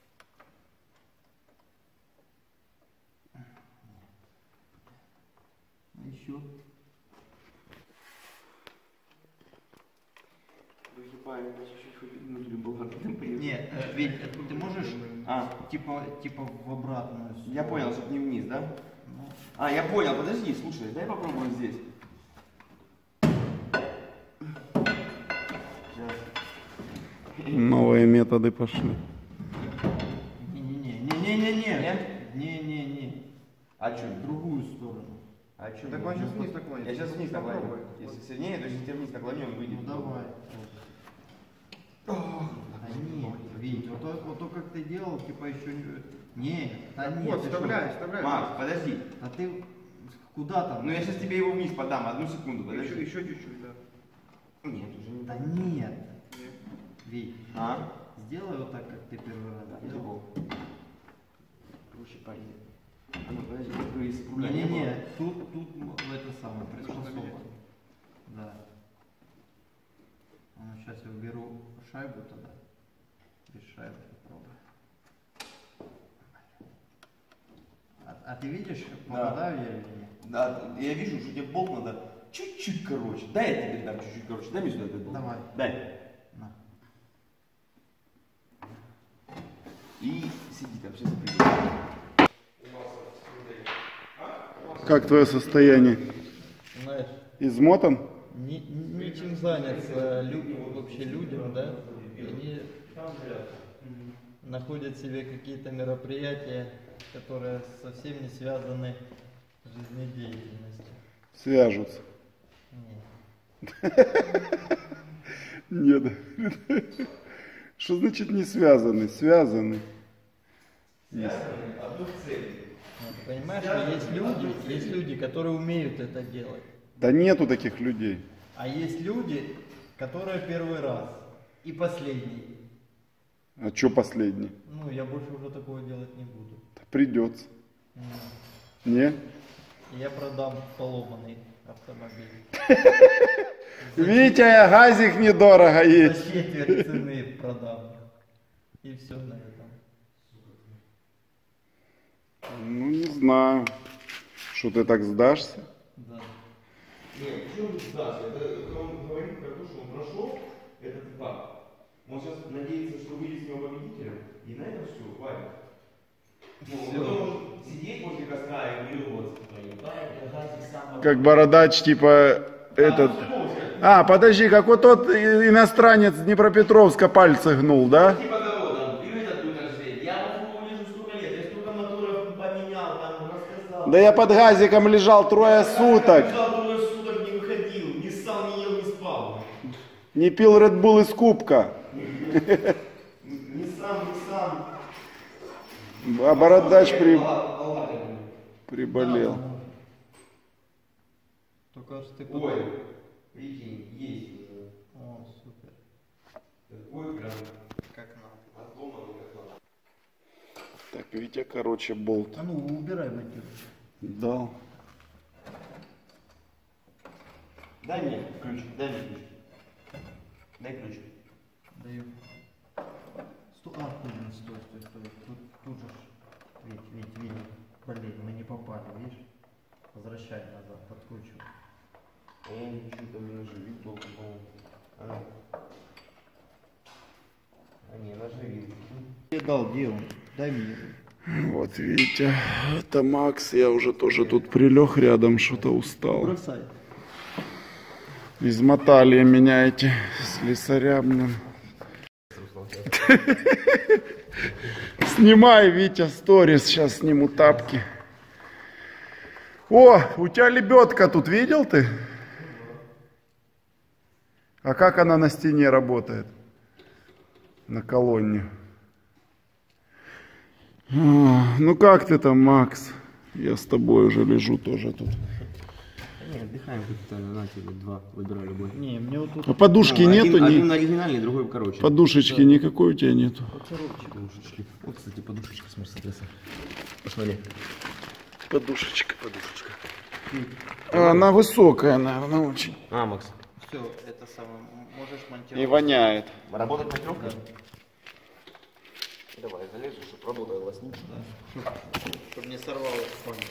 Еще. Не, Вить, ты можешь типа в обратную сторону? Я понял, чтобы не вниз, да? Ну, А, я понял, подожди, слушай, дай попробую здесь. Сейчас. Новые методы пошли. Не. А что? В другую сторону. А что? Так он сейчас вниз наклонится. Я сейчас вниз наклоню. Попробуй. Если сильнее, то если тебя вниз наклоню, он выйдет. Ну давай. Да нет, Вить, вот то, как ты делал, типа еще не... Не, да нет. Вот, ты что? вставляй. Макс, подожди. А ты куда там? Ну я сейчас тебе его вниз подам, одну секунду, Еще подожди. чуть-чуть, да. Нет, уже не Да так. нет. Вить, А? сделай вот так, как ты первый раз Да, делал. Проще парень. А ну подожди, если руля не Не-не-не, было. тут это самое приспособлено. Да. Ну, сейчас я уберу шайбу тогда. Без шайбы попробую. А ты видишь, попадаю я или нет? Да, я вижу, что тебе болт надо чуть-чуть короче. Дай я тебе дам чуть-чуть короче. Дай мне сюда этот болт. Давай. Дай. На. И сиди там, сейчас я приеду. Как твое состояние? Знаешь, Измотан? нечем заняться вообще людям, да? Они находят себе какие-то мероприятия, которые совсем не связаны с жизнедеятельностью. Свяжутся. Нет. Нет. Что значит не связаны? Связаны. Одну цель. Ты понимаешь, что есть люди, которые умеют это делать. Да нету таких людей. А есть люди, которые первый раз и последний. А что последний? Ну, я больше уже такого делать не буду. Придется. Ну, Не? я продам поломанный автомобиль. Витя, газик недорого За есть. четверть цены продам. И все на этом. Ну, не знаю. Что ты так сдашься? Да. Нет, почему ты сдашься? Это он говорит про то, что он прошел этот этап. Он сейчас надеется, что выйдет с него победителем, и на этом все, хватит. Ну, он может сидеть возле костра и выебываться. Как бородач, типа, этот... А, подожди, как вот тот иностранец с Днепропетровска пальцы гнул, да? Типа того, там, и этот будет жить. Я вот вижу столько лет, я столько моторов поменял, там, рассказал. Да я под газиком лежал 3 суток. Лежал 3 суток, не выходил, не ссал, не ел, не спал. Не пил Red Bull из кубка. Не сам. А бородач приболел. Только что ты Ой, прикинь, есть уже. О, супер. Ой, прям Как надо. отломанный как надо. Так, Витя, короче, болт А ну, убирай монтир. дал. Дай мне ключ. Дай ключ. Даю. качай назад, подкручивай. Я ничего там не наживил толком, по-моему. Не, наживил. Я дал, где он? Дай мне. Вот видите, это Макс, я уже тоже тут прилег рядом, что-то устал. Бросай. Измотали меня эти слесаря, блин. Снимай, Витя, сторис, сейчас сниму тапки. О, у тебя лебедка тут, видел ты? А как она на стене работает? На колонне. Ну как ты там, Макс? Я с тобой уже лежу тоже тут. Не, отдыхаем капитально, на тебе два, выбирай любой. Не, мне вот тут... А подушки нету? Один оригинальный, другой короче. Подушечки никакой у тебя нету? Подушечки. Вот, кстати, подушечка, смотри, соответственно. Посмотри. Подушечка. Подушечка. Она высокая, наверное, очень. Макс. Все, это самое, можешь И монтировать. воняет. Работать монтировка? Давай, залезу, чтобы работала лосничка. Чтобы не сорвалось пальцы.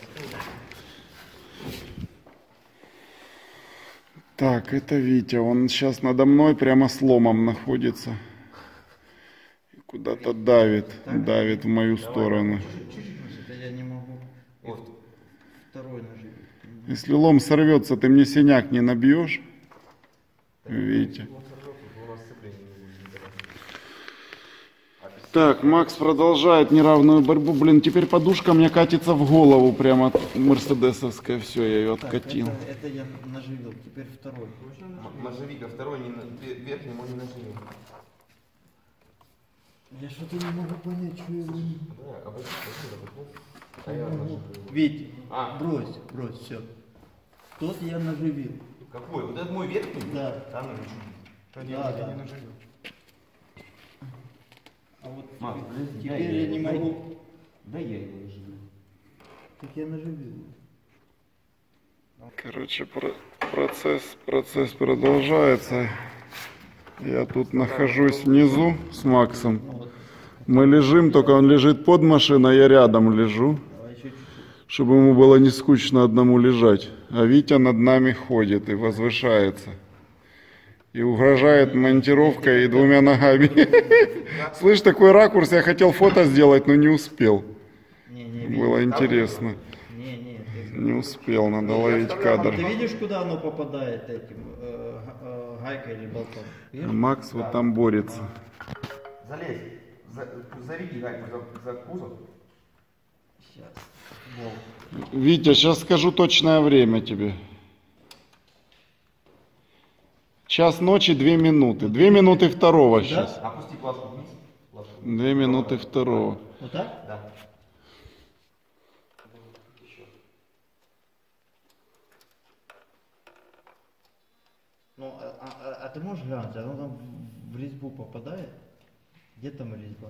Так, это Витя, он сейчас надо мной прямо с ломом находится. И куда-то давит в мою сторону. Это я не могу. Второй нажим. Если лом сорвется, ты мне синяк не набьешь? Витя. Так, Макс продолжает неравную борьбу. Блин, теперь подушка мне катится в голову прямо мерседесовская. Все, я ее откатил. Это я наживил, теперь второй. Наживи-ка, второй верхний, мой не наживи. Я что-то не могу понять, что я... Да, обойди, а я наживил. Вить, брось, все. Тот я наживил. Какой? Вот этот мой верхний? Да. Да, ну Да. наживил. А вот Мам, теперь я не могу. Да я его наживил. Так я наживил. Короче, процесс продолжается. Я тут нахожусь внизу с Максом. Мы лежим, только он лежит под машиной, я рядом лежу. Давай еще чуть-чуть. Чтобы ему было не скучно одному лежать. А Витя над нами ходит и возвышается. И угрожает монтировкой и двумя ногами. Слышь, такой ракурс, я хотел фото сделать, но не успел. Было интересно. Не успел, надо ловить кадр. Ты видишь, куда оно попадает этим гайкой или болтом? А Макс вот там борется. Залезь. Заведи гайку за кузов. Сейчас. Витя, сейчас скажу точное время тебе. 1:00 ночи, 2 минуты. 2 минуты второго сейчас. Опусти плашку вниз. 2 минуты второго. Вот так? Да. Ну, а ты можешь глянуть, оно там в резьбу попадает? Где там резьба?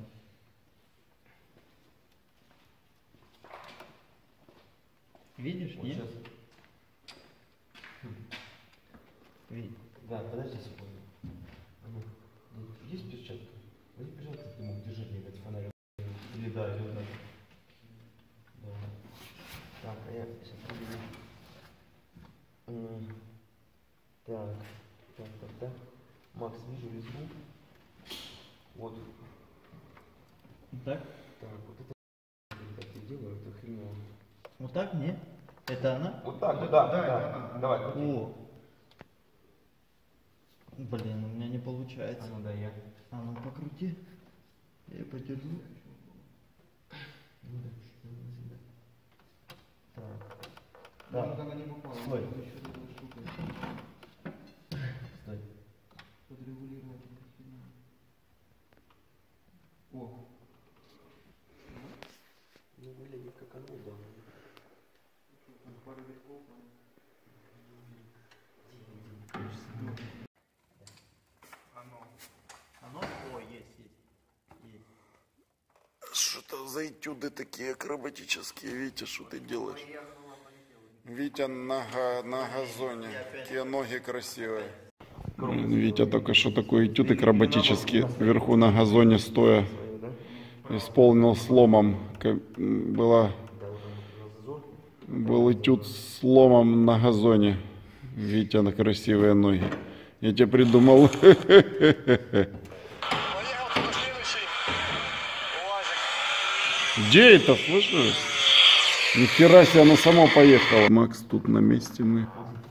Видишь, Вот нет? сейчас. Видишь. Да, подожди секунду. Есть перчатка? Возьми, пожалуйста, ты мог держать мне этот фонарь. Или да, идет так. Да. Так, а я сейчас проверю. Так. Макс, вижу резьбу. Вот. Так? Так, вот это так я делаю, это хреново. Вот так, нет? Это она? Вот так, да. Давай, крути. О! Блин, у меня не получается. Ну да, я. А ну покрути. Я подержу. Так. Да. Она не попала. Стой. Стой. Подрегулировать. О. Ну, выглядит как оно, да. Пару витков. Оно? О, есть. Что-то за этюды такие акробатические. Витя, что ты делаешь? Витя на газоне. Какие ноги красивые. Витя только что такой этюд акробатический вверху на газоне стоя исполнил сломом. Была Был этюд с ломом на газоне. Витя на красивые ноги. Я тебе придумал. Где это, слышишь? Нихера себе, оно само поехало. Макс тут на месте мы.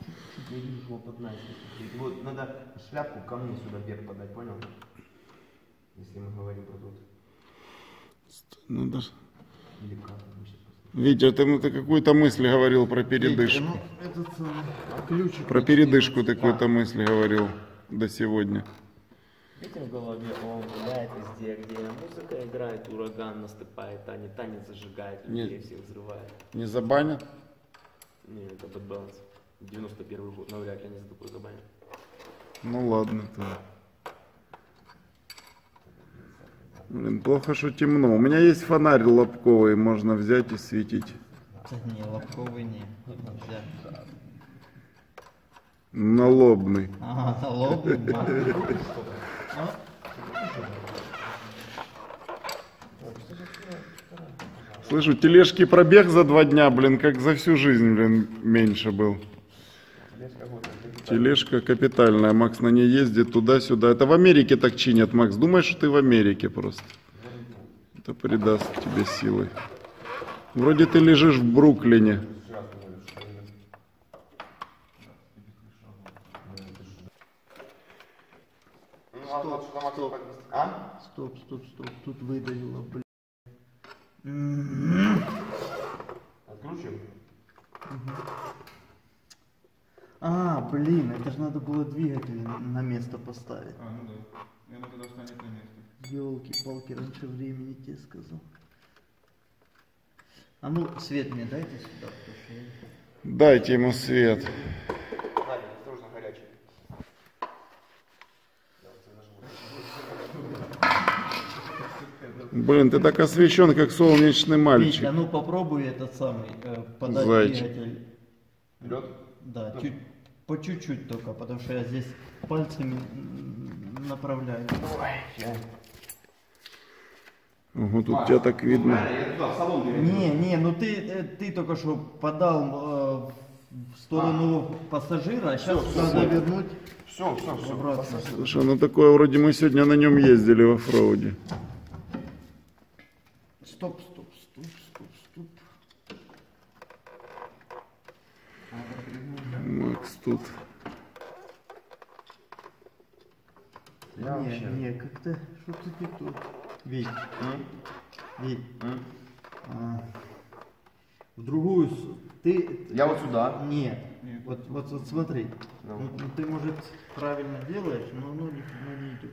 Вот надо шляпку ко мне сюда вверх подать, понял? Если мы говорим про тут. Надо... Или как? Витя, ты какую-то мысль говорил про передышку. Ну, этот ключик. Про передышку ты какую-то мысль говорил до сегодня. Видите, в голове он гуляет везде, где музыка играет, ураган наступает, танец зажигает, людей Нет. всех взрывает. Не забанят? Не, это Bad Balance. 91 год, навряд ли они за такой забанят. Ну ладно тогда. Блин, плохо, что темно. У меня есть фонарь лобковый, можно взять и светить. Не, лобковый не. Нельзя. Налобный. Ага, лобный. Слышу, тележки пробег за 2 дня, блин, как за всю жизнь, блин, меньше был. Тележка капитальная, Макс на ней ездит туда-сюда. Это в Америке так чинят, Макс. Думаешь, что ты в Америке просто? Это придаст тебе силы. Вроде ты лежишь в Бруклине. Стоп. Тут выдавило, блин. Откручиваем? А, блин, это же надо было двигатель на место поставить. А, ну да. И оно тогда встанет на место. Елки-палки, раньше времени тебе сказал. А ну, свет мне дайте сюда, потому что я... Дайте ему свет. Надя, осторожно, горячий. Блин, ты так освещен, как солнечный Вить, мальчик. а ну попробуй этот самый, подать Зайчик. двигатель. Вперед? Да, по чуть-чуть только, потому что я здесь пальцами направляю. Ого, тут тебя так видно. Я туда, в салон перейду. Не, ну ты только что подал в сторону пассажира, а сейчас надо вернуть Все. обратно. Слушай, ну такое вроде мы сегодня на нем ездили в оффроуде. Стоп. Макс тут. Не, как-то что-то не то. Вить. В другую ты. Я вот сюда. Нет. Вот смотри. Ну, ты, может, правильно делаешь, но оно не идет.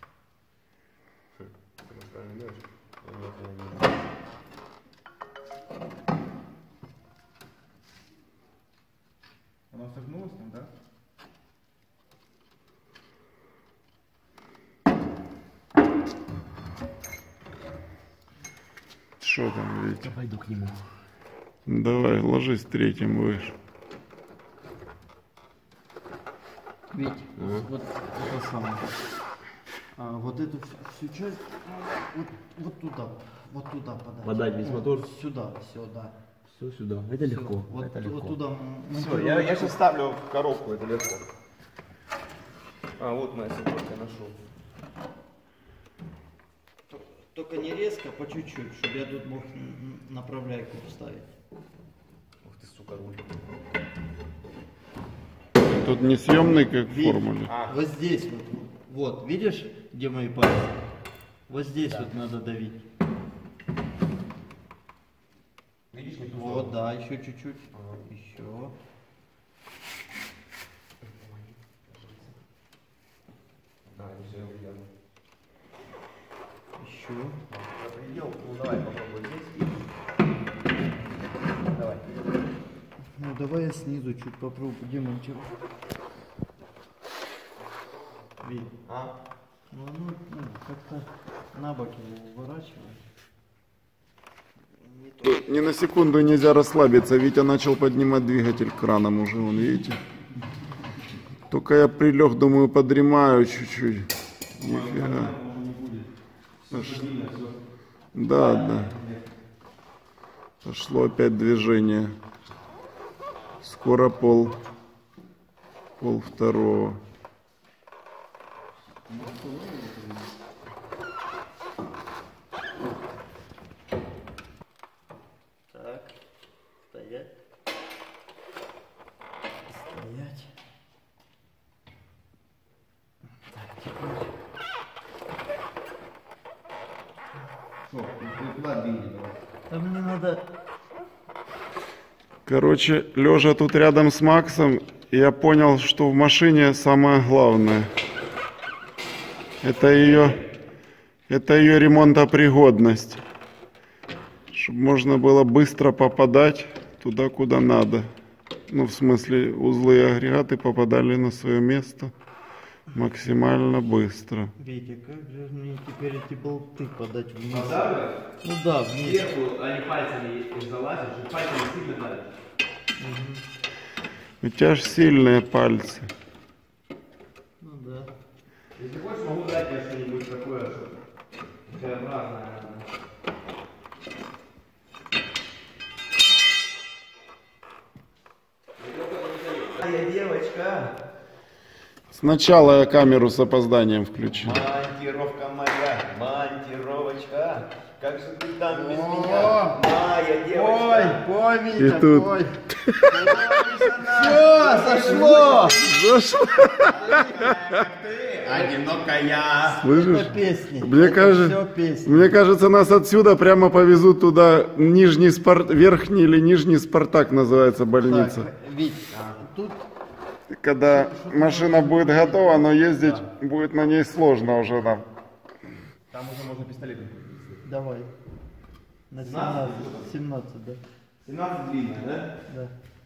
Оно согнулось там, да? Что там, Витя? Я пойду к нему. Давай, ложись третьим будешь. Ведь вот это самое. Вот эту всю часть вот туда подать. Подать весь мотор? Сюда, да. Все сюда. Это легко. Вот, это вот легко. туда. Все, я сейчас ставлю в коробку, это легко. А, вот моя собака, нашел. Только не резко, по чуть-чуть, чтобы я тут мог направляйку вставить. Ух ты, сука, руль. Тут не съемный, как в Видишь? формуле. Вот здесь вот, видишь, где мои пальцы? Вот здесь вот надо давить. Видишь, не ту Вот, сторону? да, еще чуть-чуть. Еще. Да, не все явно. Еще. Предел, ну давай попробуй здесь. Давай. Ну давай я снизу чуть попробую демонтировать. Видишь? Ну, как-то на бок его выворачиваешь. Не то. Тут ни на секунду нельзя расслабиться. Витя начал поднимать двигатель краном уже, вон, видите? Только я прилег, думаю, подремаю чуть-чуть. Нифига. Да. Пошло опять движение. Скоро пол второго. Так, стоять. Стоять. Так, теперь. Что, ты куда двигай, давай. А мне надо... Короче, лежа тут рядом с Максом, я понял, что в машине самое главное. Это ее ремонтопригодность. Чтобы можно было быстро попадать туда, куда надо. Ну, в смысле, узлы и агрегаты попадали на свое место максимально быстро. Витя, как же мне теперь эти болты подать вниз? Подавлю? Ну да, вниз. Сверху они пальцами залазят, что пальцами сильно давят. У тебя же сильные пальцы. Ну да. Если хочешь, могу дать тебе что-нибудь такое, что своеобразное. Моя девочка, Сначала я камеру с опозданием включу. монтировка моя, монтировочка. Как же ты там без меня, моя девочка? Пой, И тут- пой. Все, сошло. Одинокая. Слышишь? Это песни. Мне Это кажется, все песни. мне кажется, нас отсюда прямо повезут туда, верхний или нижний Спартак называется больница. Так, Вить, тут Когда машина будет готова, но ездить будет на ней сложно уже нам. Там уже можно пистолетом. давай. На 17, 17, да. 17 длинная, да? Да.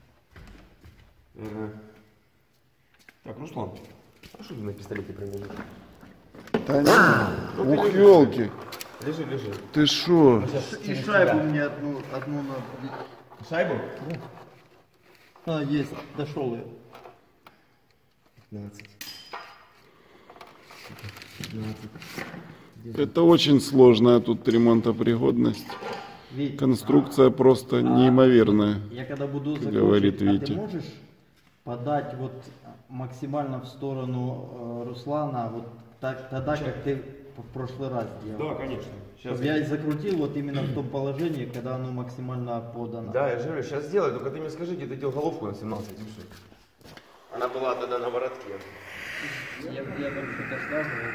Так, Руслан, а что ты на пистолете проводишь? Да нет. Ух, елки. Лежи, лежи. Ты шо? И шайбу мне одну надо. Шайбу? А, есть, дошел я. 15. Это очень сложная тут ремонтопригодность. Вить, Конструкция просто неимоверная. я когда буду Говорит закручивать, Витя. ты можешь подать вот максимально в сторону Руслана, вот так, тогда, как ты в прошлый раз делал? Да, конечно. Сейчас. Чтобы я и закрутил вот именно в том положении, когда оно максимально подано. Да, я же говорю, сейчас сделаю, только ты мне скажи, где ты делал головку на 17 и все. Она была тогда на воротке. Я там что-то ставлю.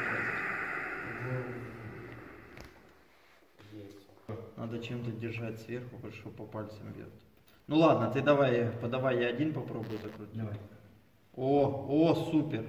Надо чем-то держать сверху, чтобы по пальцам бьет. Ну ладно, ты давай я один попробую закрутить. Давай. О, супер.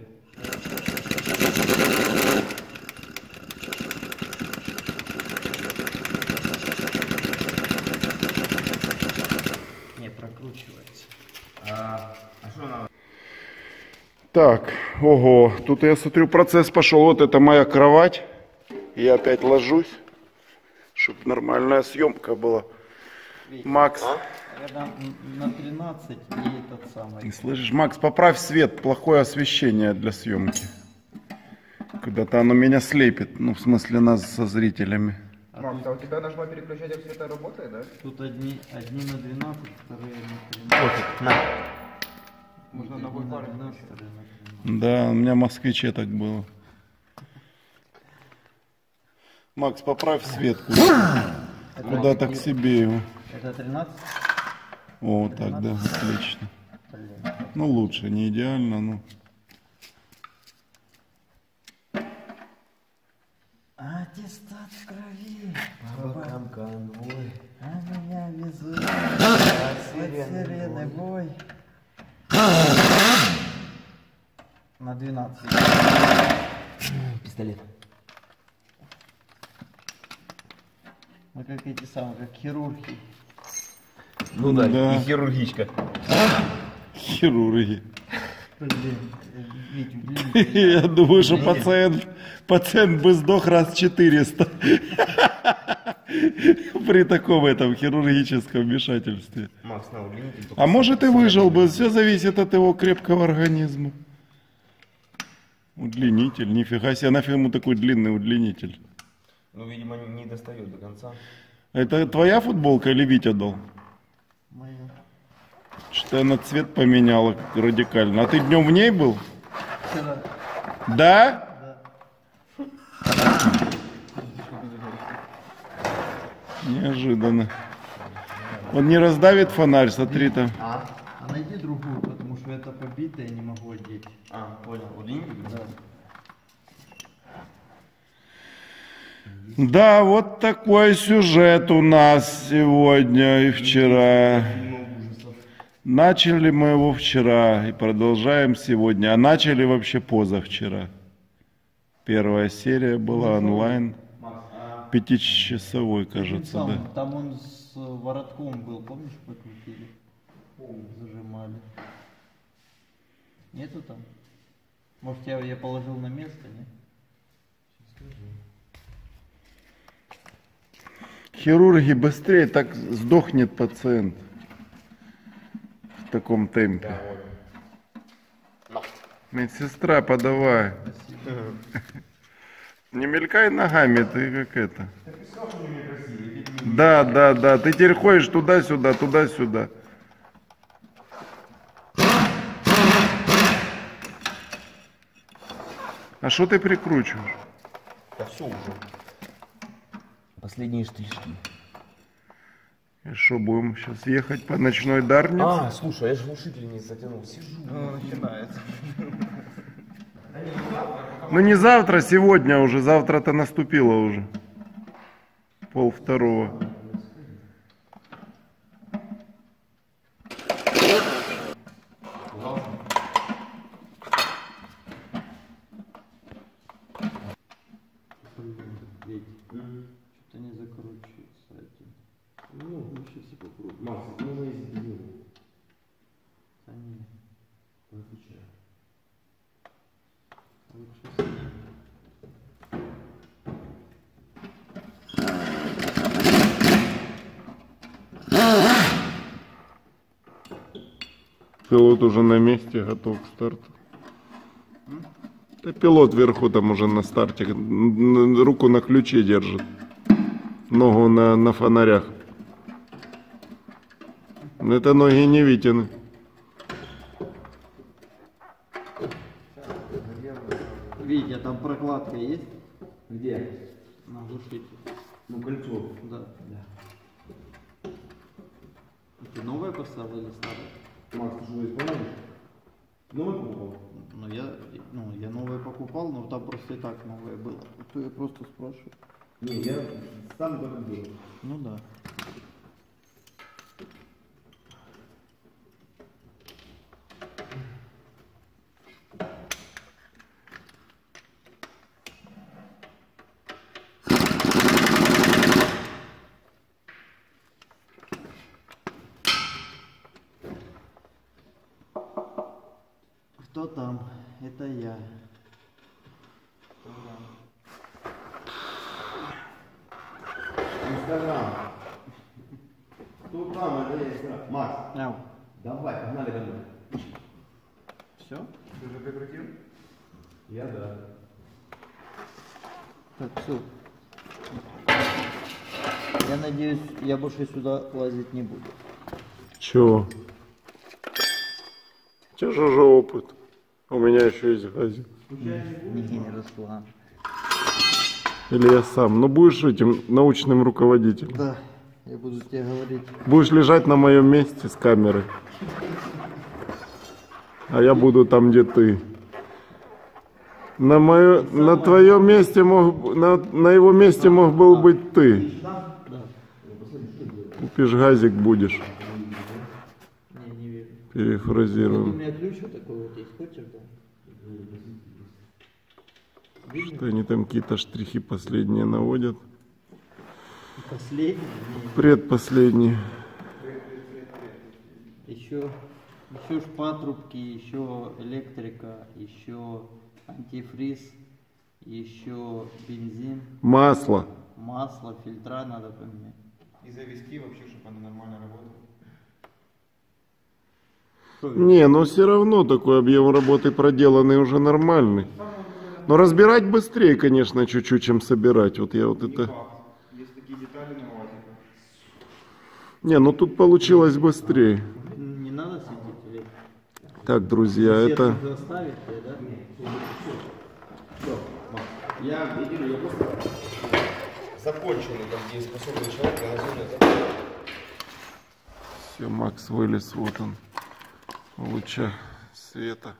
Не, прокручивается. А что она? Так, ого, тут я смотрю, процесс пошел. Вот это моя кровать. Я опять ложусь, чтобы нормальная съемка была. Макс, Наверное, на 13 и этот самый. ты слышишь, Макс, поправь свет, плохое освещение для съемки. Когда-то оно меня слепит, ну в смысле нас со зрителями. Макс, а у тебя нажма переключатель света работает, да? Тут одни на 12, вторые на 13. На. Можно на Одни на паре 12, вторые на 13. Да, у меня в Москвиче так было. Макс, поправь свет куда-то к себе его. Это 13? О, вот так, да, отлично. Блин. Ну лучше, не идеально, но... Аттестат в крови. По бокам конвой. А меня везут. Под сирены бой. На 12. Пистолет. Мы как эти самые, как хирурги. Ну да, Да. и хирургичка. Хирурги. Блин, Вить, удлини. Я думаю, что пациент бы сдох раз 400 при таком этом хирургическом вмешательстве. Макс, на, удлинитель. А может и выжил бы, все зависит от его крепкого организма. Удлинитель, нифига себе, нафиг ему такой длинный удлинитель. Ну, видимо, не достает до конца. Это твоя футболка или Витя дал? Моя. Что-то она цвет поменяла радикально. А ты днем в ней был? Вчера. Да? Неожиданно. Он не раздавит фонарь, смотри там. А найди другую, потому что это побитое, я не могу одеть. А, понял. Вот линию? Да. Да, вот такой сюжет у нас сегодня и вчера. Начали мы его вчера и продолжаем сегодня. А начали вообще позавчера. Первая серия была онлайн. 5-часовой, кажется, Там, да. там он с воротком был, помнишь, покрутили? Зажимали. Нету там? Может, я положил на место, не? Хирурги быстрее, так сдохнет пациент в таком темпе. Медсестра, подавай. Не мелькай ногами, ты как это. Да, да, да. Ты теперь ходишь туда-сюда, туда-сюда. А что ты прикручиваешь? Да все уже. Последние штришки. И что, будем сейчас ехать по ночной Дарнице? А, слушай, я же глушитель не затянул. Сижу. Начинается. Ну не завтра, сегодня уже. Завтра-то наступило уже. 1:30. Что-то не закручивается один. Ну, сейчас я попробую. Макс, можно ездить без него? А не, Отвечаю. лучше с ним. Пилот уже на месте, готов к старту. Да пилот вверху там уже на старте, руку на ключе держит, ногу на фонарях. Но это ноги не Витины. Витя, там прокладка есть? Где? На глушитель. Ну, кольцо. Да. Ты новое поставил или старое? Макс, ты что, исполняешь? Новый покупал? Я новое покупал, но там просто и так новое было. То я просто спрашиваю. Не, я сам только был. Ну да. Кто там? Это я. Инстаграм. Тут там, это я Инстаграм. Макс, Ау. давай, погнали домой. Все? Ты уже прикрутил? Я да. Так, все. Я надеюсь, я больше сюда лазить не буду. Чего? У тебя же уже опыт. У меня еще есть газик. Не Руслан. Или я сам. Но будешь этим научным руководителем. Да, я буду тебе говорить. Будешь лежать на моем месте с камерой. А я буду там, где ты. На твоем месте на его месте мог был быть ты. Купишь газик, будешь. Не верю. Вот у Перефразируем. меня ключ вот такой вот есть, хочешь, да? Что они там какие-то штрихи последние наводят. Последний. Предпоследний. Еще шпатрубки, еще электрика, еще антифриз, еще бензин, Масло. масло, фильтра надо поменять. И завести вообще, чтобы она нормально работала. Не, но все равно такой объем работы проделанный уже нормальный. Но разбирать быстрее, конечно, чуть-чуть, чем собирать. Вот я вот это... Есть такие детали на УАЗиках, Не, ну тут получилось быстрее. Не надо светить или... Так, друзья, это... Сетку заставить, да? Я просто законченный, там, где способный человек, я назову это. Все, Макс вылез, вот он, в лучах света.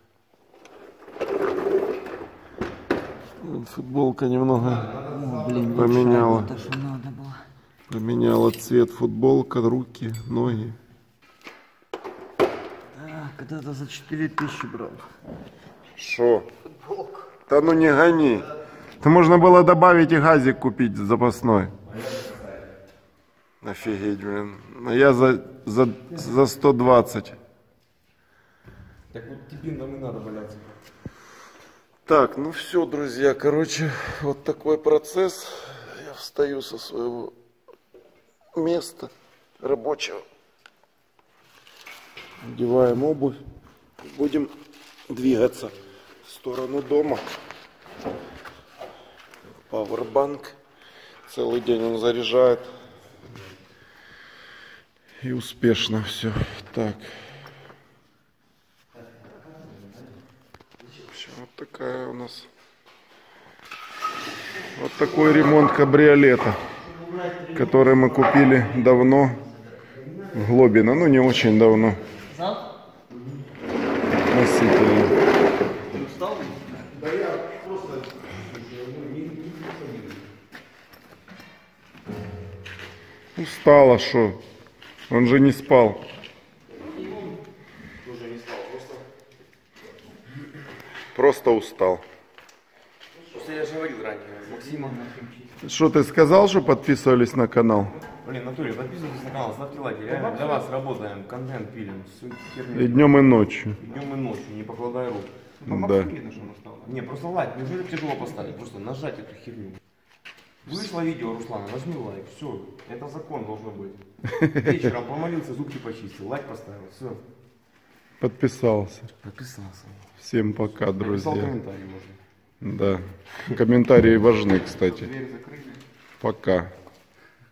Вот футболка немного поменяла. То, что надо было. Поменяла цвет футболка, руки, ноги. Так, когда-то за 4000 брал. Шо? Да ну не гони. Это можно было добавить и газик купить запасной. Офигеть, блин. А я за 120. Так вот тебе нам и надо валяться. Так, ну все, друзья, короче, вот такой процесс. Я встаю со своего места рабочего. Одеваем обувь. Будем двигаться в сторону дома. Пауэрбанк. Целый день он заряжает. И успешно все. Так. В общем, вот такая у нас. Вот такой ремонт кабриолета, который мы купили давно в Глобино. Ну, не очень давно. Относительно. Устал, а шо? Он же не спал. Просто устал. Просто я же говорил ранее, Максима. Что ты сказал, что подписывались на канал? Блин, Анатолий, подписывайтесь на канал, ставьте лайки. Реально для вас работаем, контент пилим. И днем, и ночью. Днем и ночью, не покладая рук. Да. Не, просто лайк, неужели тяжело поставить? Просто нажать эту херню. Вышло видео, Руслан, нажми лайк, все, это закон должно быть. Вечером помолился, зубки почистил, лайк поставил, все. Подписался. Подписался. Всем пока, Написал друзья. комментарий можно. Да. Комментарии важны, кстати. Дверь закрыли. Пока.